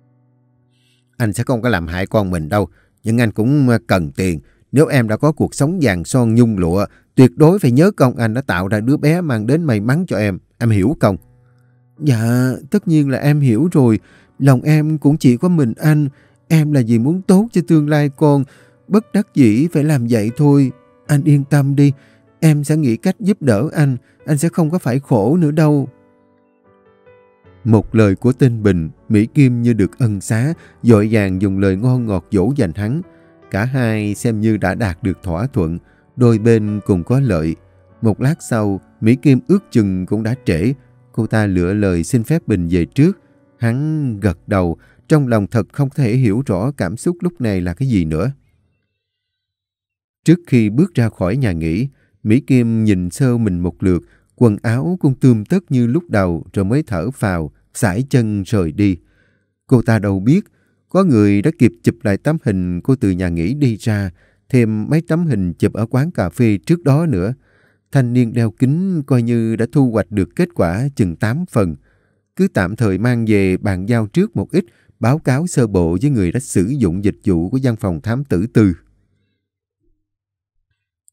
Anh sẽ không có làm hại con mình đâu. Nhưng anh cũng cần tiền. Nếu em đã có cuộc sống vàng son nhung lụa, tuyệt đối phải nhớ công anh đã tạo ra đứa bé mang đến may mắn cho em. Em hiểu không? Dạ, tất nhiên là em hiểu rồi. Lòng em cũng chỉ có mình anh. Em là vì muốn tốt cho tương lai con. Bất đắc dĩ phải làm vậy thôi. Anh yên tâm đi. Em sẽ nghĩ cách giúp đỡ anh. Anh sẽ không có phải khổ nữa đâu. Một lời của tên Bình, Mỹ Kim như được ân xá, vội vàng dùng lời ngon ngọt dỗ dành hắn. Cả hai xem như đã đạt được thỏa thuận, đôi bên cùng có lợi. Một lát sau, Mỹ Kim ước chừng cũng đã trễ. Cô ta lựa lời xin phép Bình về trước. Hắn gật đầu, trong lòng thật không thể hiểu rõ cảm xúc lúc này là cái gì nữa. Trước khi bước ra khỏi nhà nghỉ, Mỹ Kim nhìn sơ mình một lượt, quần áo cũng tươm tất như lúc đầu rồi mới thở phào, sải chân rời đi. Cô ta đâu biết, có người đã kịp chụp lại tấm hình cô từ nhà nghỉ đi ra, thêm mấy tấm hình chụp ở quán cà phê trước đó nữa. Thanh niên đeo kính coi như đã thu hoạch được kết quả chừng tám phần. Cứ tạm thời mang về bàn giao trước một ít, báo cáo sơ bộ với người đã sử dụng dịch vụ của văn phòng thám tử tư.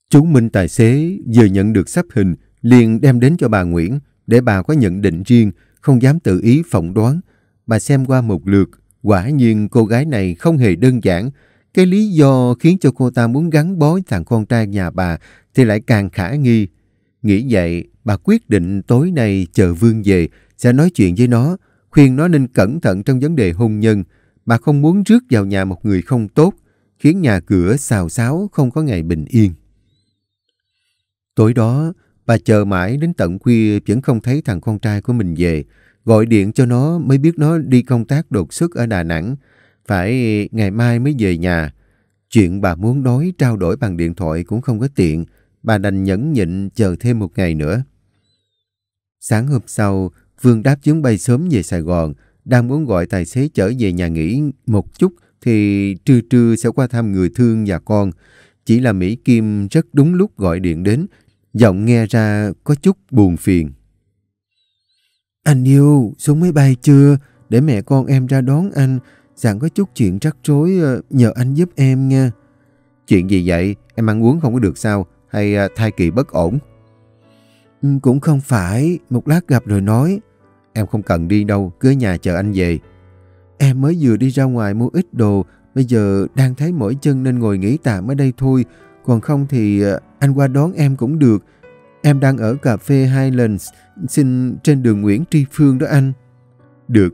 Chú Minh tài xế vừa nhận được sắp hình liền đem đến cho bà Nguyễn để bà có nhận định riêng, không dám tự ý phỏng đoán. Bà xem qua một lượt, quả nhiên cô gái này không hề đơn giản. Cái lý do khiến cho cô ta muốn gắn bó thằng con trai nhà bà thì lại càng khả nghi. Nghĩ vậy, bà quyết định tối nay chờ Vương về sẽ nói chuyện với nó, khuyên nó nên cẩn thận trong vấn đề hôn nhân. Bà không muốn rước vào nhà một người không tốt, khiến nhà cửa xào xáo không có ngày bình yên. Tối đó, bà chờ mãi đến tận khuya vẫn không thấy thằng con trai của mình về. Gọi điện cho nó mới biết nó đi công tác đột xuất ở Đà Nẵng, phải ngày mai mới về nhà. Chuyện bà muốn nói trao đổi bằng điện thoại cũng không có tiện, bà đành nhẫn nhịn chờ thêm một ngày nữa. Sáng hôm sau, Vương đáp chuyến bay sớm về Sài Gòn, đang muốn gọi tài xế chở về nhà nghỉ một chút thì trưa trưa sẽ qua thăm người thương và con. Chỉ là Mỹ Kim rất đúng lúc gọi điện đến, giọng nghe ra có chút buồn phiền. Anh yêu, xuống máy bay chưa? Để mẹ con em ra đón anh. Sẵn có chút chuyện rắc rối, nhờ anh giúp em nha. Chuyện gì vậy? Em ăn uống không có được sao? Hay thai kỳ bất ổn? Ừ, cũng không phải. Một lát gặp rồi nói. Em không cần đi đâu, cứ ở nhà chờ anh về. Em mới vừa đi ra ngoài mua ít đồ. Bây giờ đang thấy mỏi chân nên ngồi nghỉ tạm ở đây thôi. Còn không thì anh qua đón em cũng được. Em đang ở cà phê Highlands, xin trên đường Nguyễn Tri Phương đó anh. Được.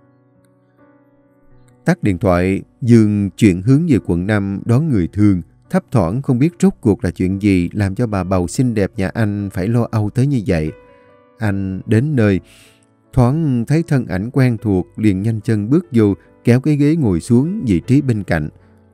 Tắt điện thoại, Dương chuyển hướng về quận năm đón người thương. Thấp thoảng không biết rốt cuộc là chuyện gì làm cho bà bầu xinh đẹp nhà anh phải lo âu tới như vậy. Anh đến nơi, thoáng thấy thân ảnh quen thuộc, liền nhanh chân bước vô, kéo cái ghế ngồi xuống vị trí bên cạnh.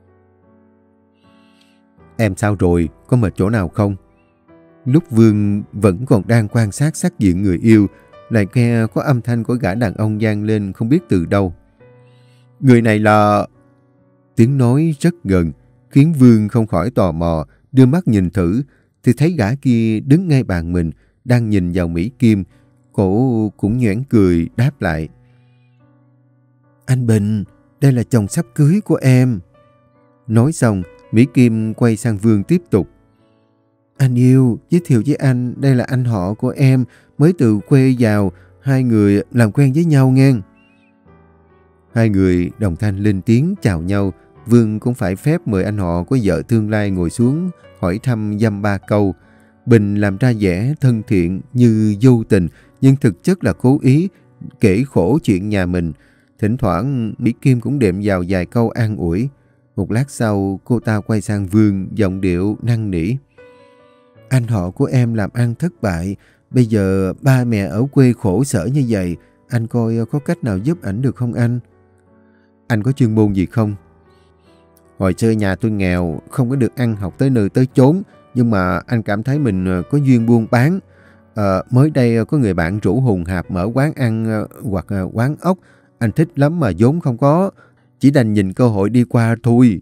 Em sao rồi? Có mệt chỗ nào không? Lúc Vương vẫn còn đang quan sát sắc diện người yêu, lại nghe có âm thanh của gã đàn ông vang lên không biết từ đâu. Người này là... Tiếng nói rất gần, khiến Vương không khỏi tò mò, đưa mắt nhìn thử, thì thấy gã kia đứng ngay bàn mình, đang nhìn vào Mỹ Kim. Cổ cũng nhoẻn cười đáp lại. Anh Bình, đây là chồng sắp cưới của em. Nói xong, Mỹ Kim quay sang Vương tiếp tục. Anh yêu, giới thiệu với anh, đây là anh họ của em, mới từ quê vào, hai người làm quen với nhau nghe. Hai người đồng thanh lên tiếng chào nhau, Vương cũng phải phép mời anh họ của vợ tương lai ngồi xuống, hỏi thăm dăm ba câu. Bình làm ra vẻ thân thiện như vô tình, nhưng thực chất là cố ý, kể khổ chuyện nhà mình. Thỉnh thoảng Mỹ Kim cũng đệm vào vài câu an ủi. Một lát sau, cô ta quay sang Vương, giọng điệu năn nỉ. Anh họ của em làm ăn thất bại, bây giờ ba mẹ ở quê khổ sở như vậy, anh coi có cách nào giúp ảnh được không anh? Anh có chuyên môn gì không? Hồi xưa nhà tôi nghèo, không có được ăn học tới nơi tới chốn, nhưng mà anh cảm thấy mình có duyên buôn bán. À, mới đây có người bạn rủ hùng hạp mở quán ăn hoặc quán ốc, anh thích lắm mà vốn không có, chỉ đành nhìn cơ hội đi qua thôi.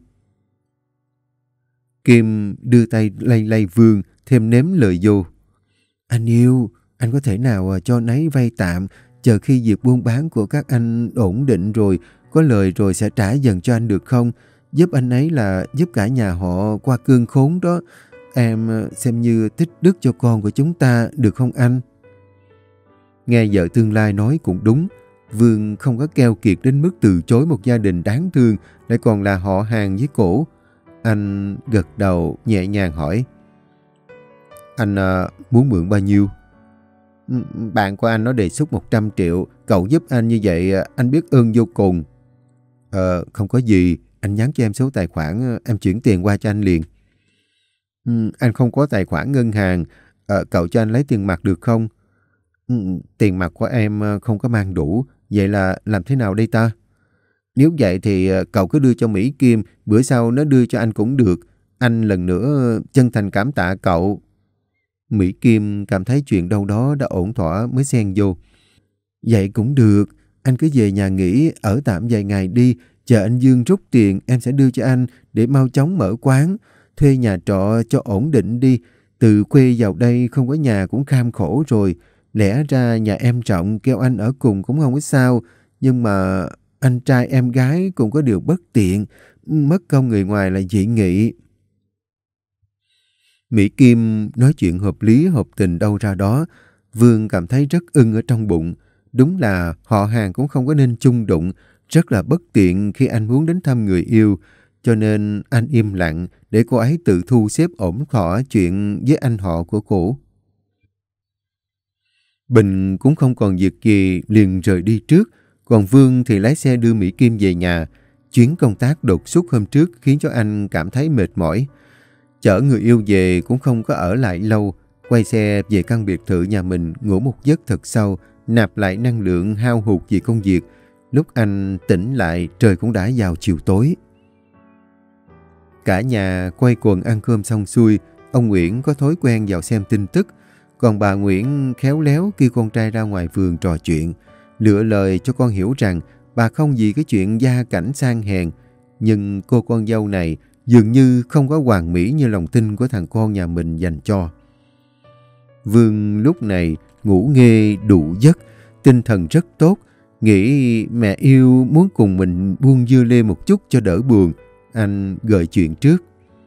Kim đưa tay lay lay Vương, thêm nếm lời vô. Anh yêu, anh có thể nào cho nấy vay tạm, chờ khi việc buôn bán của các anh ổn định rồi, có lời rồi sẽ trả dần cho anh được không? Giúp anh ấy là giúp cả nhà họ qua cơn khốn đó. Em xem như tích đức cho con của chúng ta, được không anh? Nghe vợ tương lai nói cũng đúng. Vương không có keo kiệt đến mức từ chối một gia đình đáng thương, lại còn là họ hàng với cổ. Anh gật đầu nhẹ nhàng hỏi. Anh à, muốn mượn bao nhiêu? Bạn của anh nó đề xuất một trăm triệu. Cậu giúp anh như vậy anh biết ơn vô cùng. Ờ, không có gì. Anh nhắn cho em số tài khoản, em chuyển tiền qua cho anh liền. Ừ, anh không có tài khoản ngân hàng. Ờ, cậu cho anh lấy tiền mặt được không? Ừ, tiền mặt của em không có mang đủ. Vậy là làm thế nào đây ta? Nếu vậy thì cậu cứ đưa cho Mỹ Kim, bữa sau nó đưa cho anh cũng được. Anh lần nữa chân thành cảm tạ cậu. Mỹ Kim cảm thấy chuyện đâu đó đã ổn thỏa mới xen vô. Vậy cũng được, anh cứ về nhà nghỉ, ở tạm vài ngày đi, chờ anh Dương rút tiền em sẽ đưa cho anh để mau chóng mở quán, thuê nhà trọ cho ổn định đi. Từ quê vào đây không có nhà cũng kham khổ rồi, lẽ ra nhà em rộng kêu anh ở cùng cũng không có sao, nhưng mà anh trai em gái cũng có điều bất tiện, mất công người ngoài là dị nghị. Mỹ Kim nói chuyện hợp lý hợp tình đâu ra đó. Vương cảm thấy rất ưng ở trong bụng. Đúng là họ hàng cũng không có nên chung đụng. Rất là bất tiện khi anh muốn đến thăm người yêu. Cho nên anh im lặng để cô ấy tự thu xếp ổn thỏa chuyện với anh họ của cô. Bình cũng không còn việc gì liền rời đi trước. Còn Vương thì lái xe đưa Mỹ Kim về nhà. Chuyến công tác đột xuất hôm trước khiến cho anh cảm thấy mệt mỏi. Chở người yêu về cũng không có ở lại lâu. Quay xe về căn biệt thự nhà mình ngủ một giấc thật sâu, nạp lại năng lượng hao hụt vì công việc. Lúc anh tỉnh lại trời cũng đã vào chiều tối. Cả nhà quay quần ăn cơm xong xuôi. Ông Nguyễn có thói quen vào xem tin tức. Còn bà Nguyễn khéo léo kêu con trai ra ngoài vườn trò chuyện. Lựa lời cho con hiểu rằng bà không vì cái chuyện gia cảnh sang hèn. Nhưng cô con dâu này dường như không có hoàn mỹ như lòng tin của thằng con nhà mình dành cho. Vương lúc này ngủ nghê đủ giấc, tinh thần rất tốt. Nghĩ mẹ yêu muốn cùng mình buông dưa lê một chút cho đỡ buồn. Anh gợi chuyện trước.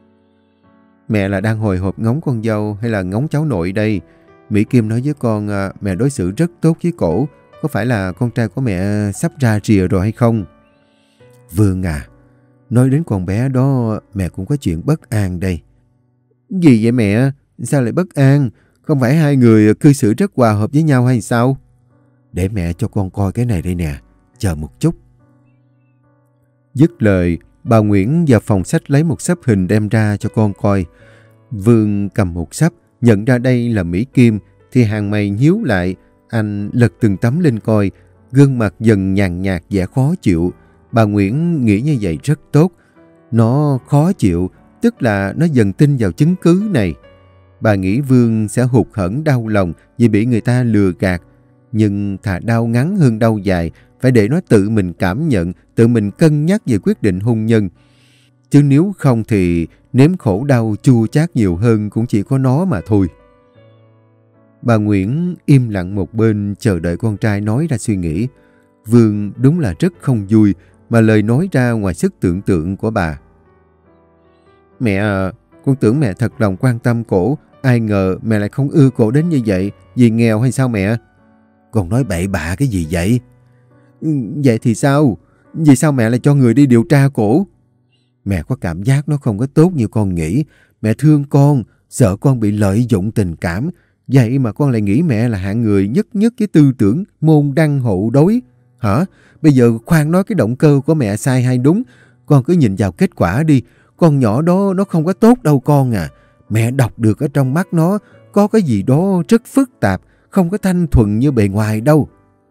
Mẹ là đang hồi hộp ngóng con dâu hay là ngóng cháu nội đây? Mỹ Kim nói với con à, mẹ đối xử rất tốt với cổ. Có phải là con trai của mẹ sắp ra rìa rồi hay không? Vương à, nói đến con bé đó mẹ cũng có chuyện bất an đây. Gì vậy mẹ? Sao lại bất an? Không phải hai người cư xử rất hòa hợp với nhau hay sao? Để mẹ cho con coi cái này đây nè. Chờ một chút. Dứt lời, bà Nguyễn vào phòng sách lấy một xấp hình đem ra cho con coi. Vương cầm một xấp, nhận ra đây là Mỹ Kim, thì hàng mày nhíu lại. Anh lật từng tấm lên coi, gương mặt dần nhàn nhạt vẻ khó chịu. Bà Nguyễn nghĩ như vậy rất tốt. Nó khó chịu, tức là nó dần tin vào chứng cứ này. Bà nghĩ Vương sẽ hụt hẫng đau lòng vì bị người ta lừa gạt. Nhưng thà đau ngắn hơn đau dài, phải để nó tự mình cảm nhận, tự mình cân nhắc về quyết định hôn nhân. Chứ nếu không thì nếm khổ đau chua chát nhiều hơn cũng chỉ có nó mà thôi. Bà Nguyễn im lặng một bên chờ đợi con trai nói ra suy nghĩ. Vương đúng là rất không vui mà lời nói ra ngoài sức tưởng tượng của bà. Mẹ à, con tưởng mẹ thật lòng quan tâm cổ. Ai ngờ mẹ lại không ưa cổ đến như vậy. Vì nghèo hay sao mẹ? Con nói bậy bạ cái gì vậy? Vậy thì sao? Vì sao mẹ lại cho người đi điều tra cổ? Mẹ có cảm giác nó không có tốt như con nghĩ. Mẹ thương con, sợ con bị lợi dụng tình cảm. Vậy mà con lại nghĩ mẹ là hạng người nhất nhất với tư tưởng môn đăng hộ đối. Hả? Bây giờ khoan nói cái động cơ của mẹ sai hay đúng. Con cứ nhìn vào kết quả đi. Con nhỏ đó nó không có tốt đâu con à. Mẹ đọc được ở trong mắt nó có cái gì đó rất phức tạp, không có thanh thuần như bề ngoài đâu.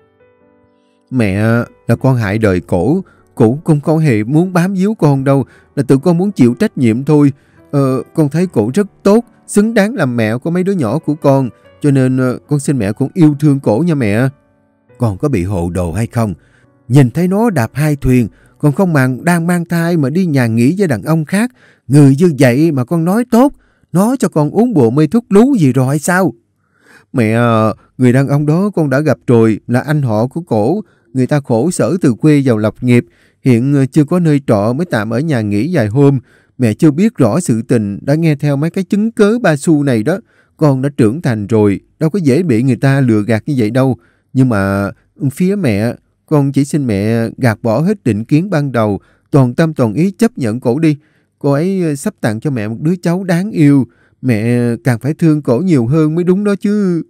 Mẹ, là con hại đời cổ. Cổ không có hề muốn bám víu con đâu. Là tự con muốn chịu trách nhiệm thôi. Ờ, con thấy cổ rất tốt, xứng đáng làm mẹ của mấy đứa nhỏ của con. Cho nên con xin mẹ cũng yêu thương cổ nha mẹ. Con có bị hồ đồ hay không? Nhìn thấy nó đạp hai thuyền, còn không màng đang mang thai mà đi nhà nghỉ với đàn ông khác. Người như vậy mà con nói tốt. Nó cho con uống bộ mê thuốc lú gì rồi hay sao? Mẹ à, người đàn ông đó con đã gặp rồi, là anh họ của cổ. Người ta khổ sở từ quê vào lập nghiệp. Hiện chưa có nơi trọ mới tạm ở nhà nghỉ vài hôm. Mẹ chưa biết rõ sự tình, đã nghe theo mấy cái chứng cớ ba xu này đó. Con đã trưởng thành rồi, đâu có dễ bị người ta lừa gạt như vậy đâu. Nhưng mà phía mẹ, con chỉ xin mẹ gạt bỏ hết định kiến ban đầu, toàn tâm toàn ý chấp nhận cổ đi. Cô ấy sắp tặng cho mẹ một đứa cháu đáng yêu. Mẹ càng phải thương cổ nhiều hơn mới đúng đó chứ.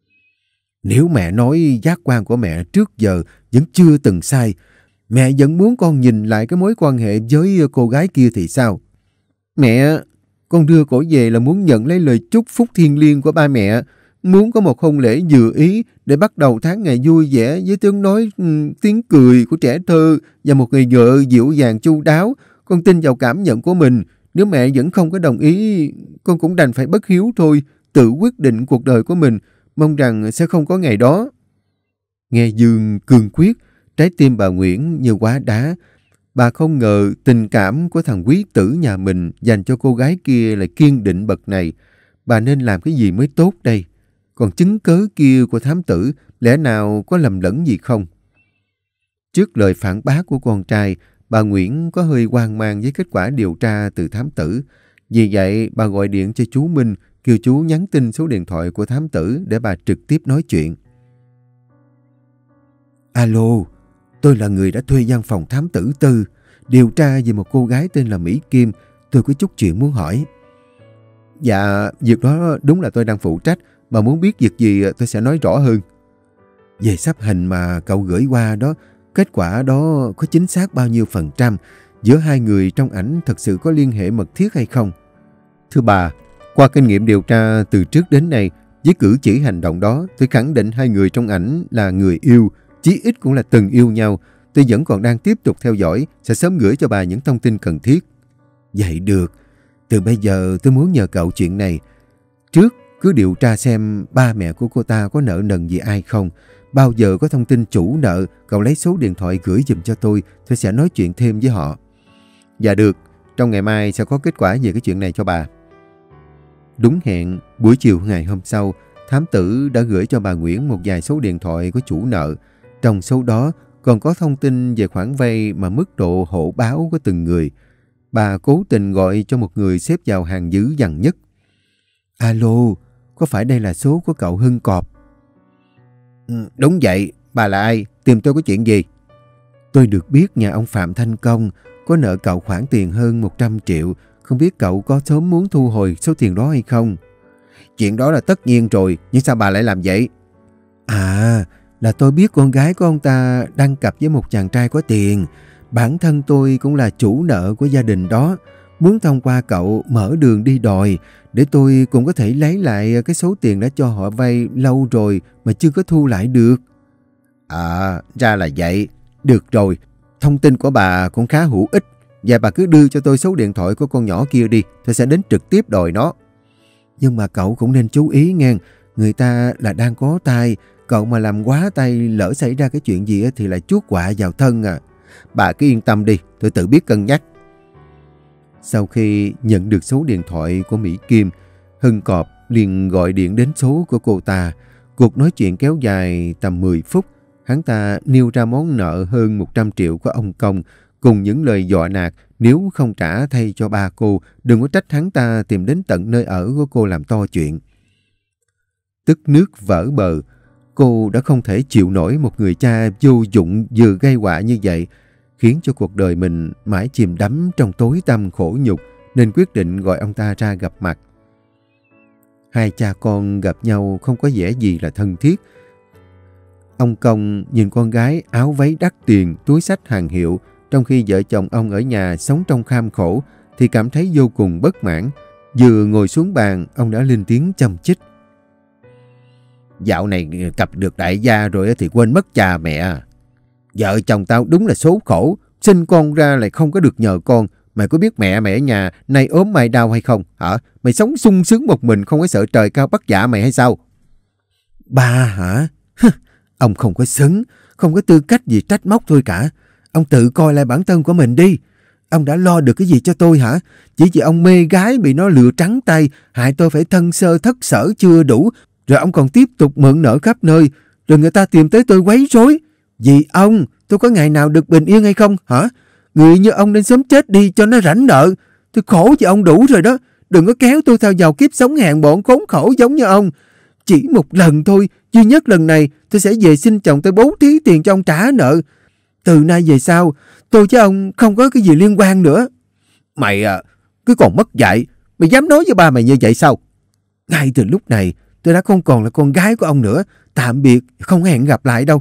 Nếu mẹ nói giác quan của mẹ trước giờ vẫn chưa từng sai, mẹ vẫn muốn con nhìn lại cái mối quan hệ với cô gái kia thì sao? Mẹ, con đưa cổ về là muốn nhận lấy lời chúc phúc thiêng liêng của ba mẹ. Muốn có một hôn lễ vừa ý để bắt đầu tháng ngày vui vẻ với tiếng nói, tiếng cười của trẻ thơ và một người vợ dịu dàng chu đáo. Con tin vào cảm nhận của mình. Nếu mẹ vẫn không có đồng ý, con cũng đành phải bất hiếu thôi. Tự quyết định cuộc đời của mình. Mong rằng sẽ không có ngày đó. Nghe Dương cương quyết, trái tim bà Nguyễn như hóa đá. Bà không ngờ tình cảm của thằng quý tử nhà mình dành cho cô gái kia lại kiên định bậc này. Bà nên làm cái gì mới tốt đây? Còn chứng cớ kia của thám tử lẽ nào có lầm lẫn gì không? Trước lời phản bác của con trai, bà Nguyễn có hơi hoang mang với kết quả điều tra từ thám tử. Vì vậy, bà gọi điện cho chú Minh, kêu chú nhắn tin số điện thoại của thám tử để bà trực tiếp nói chuyện. Alo, tôi là người đã thuê văn phòng thám tử Tư, điều tra về một cô gái tên là Mỹ Kim. Tôi có chút chuyện muốn hỏi. Dạ, việc đó đúng là tôi đang phụ trách. Bà muốn biết việc gì tôi sẽ nói rõ hơn. Về sắp hình mà cậu gửi qua đó, kết quả đó có chính xác bao nhiêu phần trăm? Giữa hai người trong ảnh thật sự có liên hệ mật thiết hay không? Thưa bà, qua kinh nghiệm điều tra từ trước đến nay, với cử chỉ hành động đó, tôi khẳng định hai người trong ảnh là người yêu, chí ít cũng là từng yêu nhau. Tôi vẫn còn đang tiếp tục theo dõi, sẽ sớm gửi cho bà những thông tin cần thiết. Vậy được, từ bây giờ tôi muốn nhờ cậu chuyện này. Trước, cứ điều tra xem ba mẹ của cô ta có nợ nần gì ai không. Bao giờ có thông tin chủ nợ, cậu lấy số điện thoại gửi giùm cho tôi, tôi sẽ nói chuyện thêm với họ. Dạ được, trong ngày mai sẽ có kết quả về cái chuyện này cho bà. Đúng hẹn, buổi chiều ngày hôm sau, thám tử đã gửi cho bà Nguyễn một vài số điện thoại của chủ nợ. Trong số đó còn có thông tin về khoản vay mà mức độ hổ báo của từng người. Bà cố tình gọi cho một người xếp vào hàng dữ dằn nhất. Alo, có phải đây là số của cậu Hưng Cọp? Ừ, đúng vậy, bà là ai? Tìm tôi có chuyện gì? Tôi được biết nhà ông Phạm Thanh Công có nợ cậu khoản tiền hơn một trăm triệu. Không biết cậu có sớm muốn thu hồi số tiền đó hay không? Chuyện đó là tất nhiên rồi, nhưng sao bà lại làm vậy? À, là tôi biết con gái của ông ta đăng cặp với một chàng trai có tiền. Bản thân tôi cũng là chủ nợ của gia đình đó. Muốn thông qua cậu mở đường đi đòi, để tôi cũng có thể lấy lại cái số tiền đã cho họ vay lâu rồi mà chưa có thu lại được. À, ra là vậy. Được rồi, thông tin của bà cũng khá hữu ích. Và bà cứ đưa cho tôi số điện thoại của con nhỏ kia đi, tôi sẽ đến trực tiếp đòi nó. Nhưng mà cậu cũng nên chú ý nghe, người ta là đang có tay. Cậu mà làm quá tay, lỡ xảy ra cái chuyện gì thì lại chuốc họa vào thân à. Bà cứ yên tâm đi, tôi tự biết cân nhắc. Sau khi nhận được số điện thoại của Mỹ Kim, Hưng Cọp liền gọi điện đến số của cô ta. Cuộc nói chuyện kéo dài tầm mười phút. Hắn ta nêu ra món nợ hơn một trăm triệu của ông Công, cùng những lời dọa nạt nếu không trả thay cho ba cô, đừng có trách hắn ta tìm đến tận nơi ở của cô làm to chuyện. Tức nước vỡ bờ, cô đã không thể chịu nổi một người cha vô dụng vừa gây họa như vậy, khiến cho cuộc đời mình mãi chìm đắm trong tối tăm khổ nhục, nên quyết định gọi ông ta ra gặp mặt. Hai cha con gặp nhau không có vẻ gì là thân thiết. Ông Công nhìn con gái áo váy đắt tiền, túi xách hàng hiệu, trong khi vợ chồng ông ở nhà sống trong kham khổ, thì cảm thấy vô cùng bất mãn. Vừa ngồi xuống bàn, ông đã lên tiếng châm chích. Dạo này cặp được đại gia rồi thì quên mất cha mẹ. Vợ chồng tao đúng là số khổ, sinh con ra lại không có được nhờ con. Mày có biết mẹ mẹ ở nhà nay ốm mai đau hay không? Hả? Mày sống sung sướng một mình không có sợ trời cao bắt dạ mày hay sao? Ba hả? Ông không có xứng, không có tư cách gì trách móc tôi cả. Ông tự coi lại bản thân của mình đi. Ông đã lo được cái gì cho tôi hả? Chỉ vì ông mê gái bị nó lừa trắng tay, hại tôi phải thân sơ thất sở chưa đủ. Rồi ông còn tiếp tục mượn nợ khắp nơi. Rồi người ta tìm tới tôi quấy rối. Vì ông, tôi có ngày nào được bình yên hay không hả? Người như ông nên sớm chết đi cho nó rảnh nợ. Tôi khổ vì ông đủ rồi đó. Đừng có kéo tôi theo vào kiếp sống hèn bọn khốn khổ giống như ông. Chỉ một lần thôi, duy nhất lần này tôi sẽ về xin chồng tôi bố thí tiền cho ông trả nợ. Từ nay về sau, tôi với ông không có cái gì liên quan nữa. Mày à, cứ còn mất dạy. Mày dám nói với ba mày như vậy sao? Ngay từ lúc này, tôi đã không còn là con gái của ông nữa. Tạm biệt, không hẹn gặp lại đâu.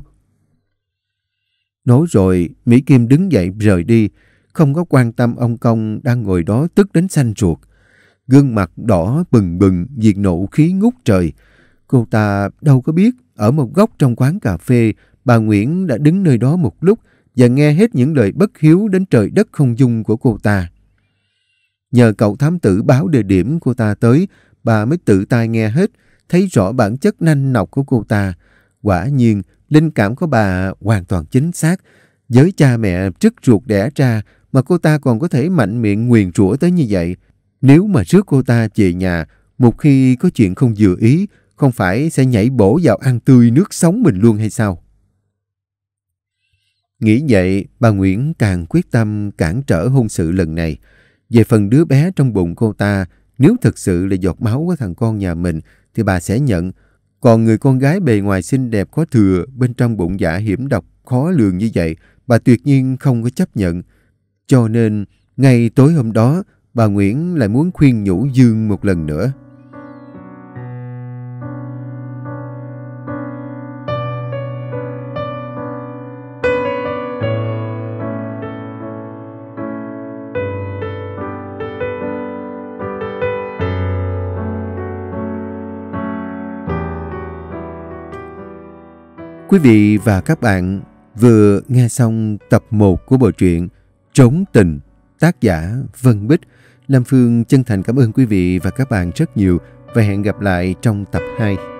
Nói rồi, Mỹ Kim đứng dậy rời đi, không có quan tâm ông Công đang ngồi đó tức đến xanh ruột. Gương mặt đỏ bừng bừng vì nộ khí ngút trời. Cô ta đâu có biết, ở một góc trong quán cà phê, bà Nguyễn đã đứng nơi đó một lúc và nghe hết những lời bất hiếu đến trời đất không dung của cô ta. Nhờ cậu thám tử báo địa điểm cô ta tới, bà mới tự tay nghe hết, thấy rõ bản chất nanh nọc của cô ta. Quả nhiên, linh cảm của bà hoàn toàn chính xác. Với cha mẹ trức ruột đẻ ra mà cô ta còn có thể mạnh miệng nguyền rủa tới như vậy. Nếu mà rước cô ta về nhà, một khi có chuyện không vừa ý, không phải sẽ nhảy bổ vào ăn tươi nước sống mình luôn hay sao? Nghĩ vậy, bà Nguyễn càng quyết tâm cản trở hôn sự lần này. Về phần đứa bé trong bụng cô ta, nếu thực sự là giọt máu của thằng con nhà mình thì bà sẽ nhận. Còn người con gái bề ngoài xinh đẹp có thừa, bên trong bụng dạ hiểm độc khó lường như vậy, bà tuyệt nhiên không có chấp nhận. Cho nên, ngay tối hôm đó, bà Nguyễn lại muốn khuyên nhủ Dương một lần nữa. Quý vị và các bạn vừa nghe xong tập một của bộ truyện Trốn Tình, tác giả Vân Bích. Lam Phương chân thành cảm ơn quý vị và các bạn rất nhiều và hẹn gặp lại trong tập hai.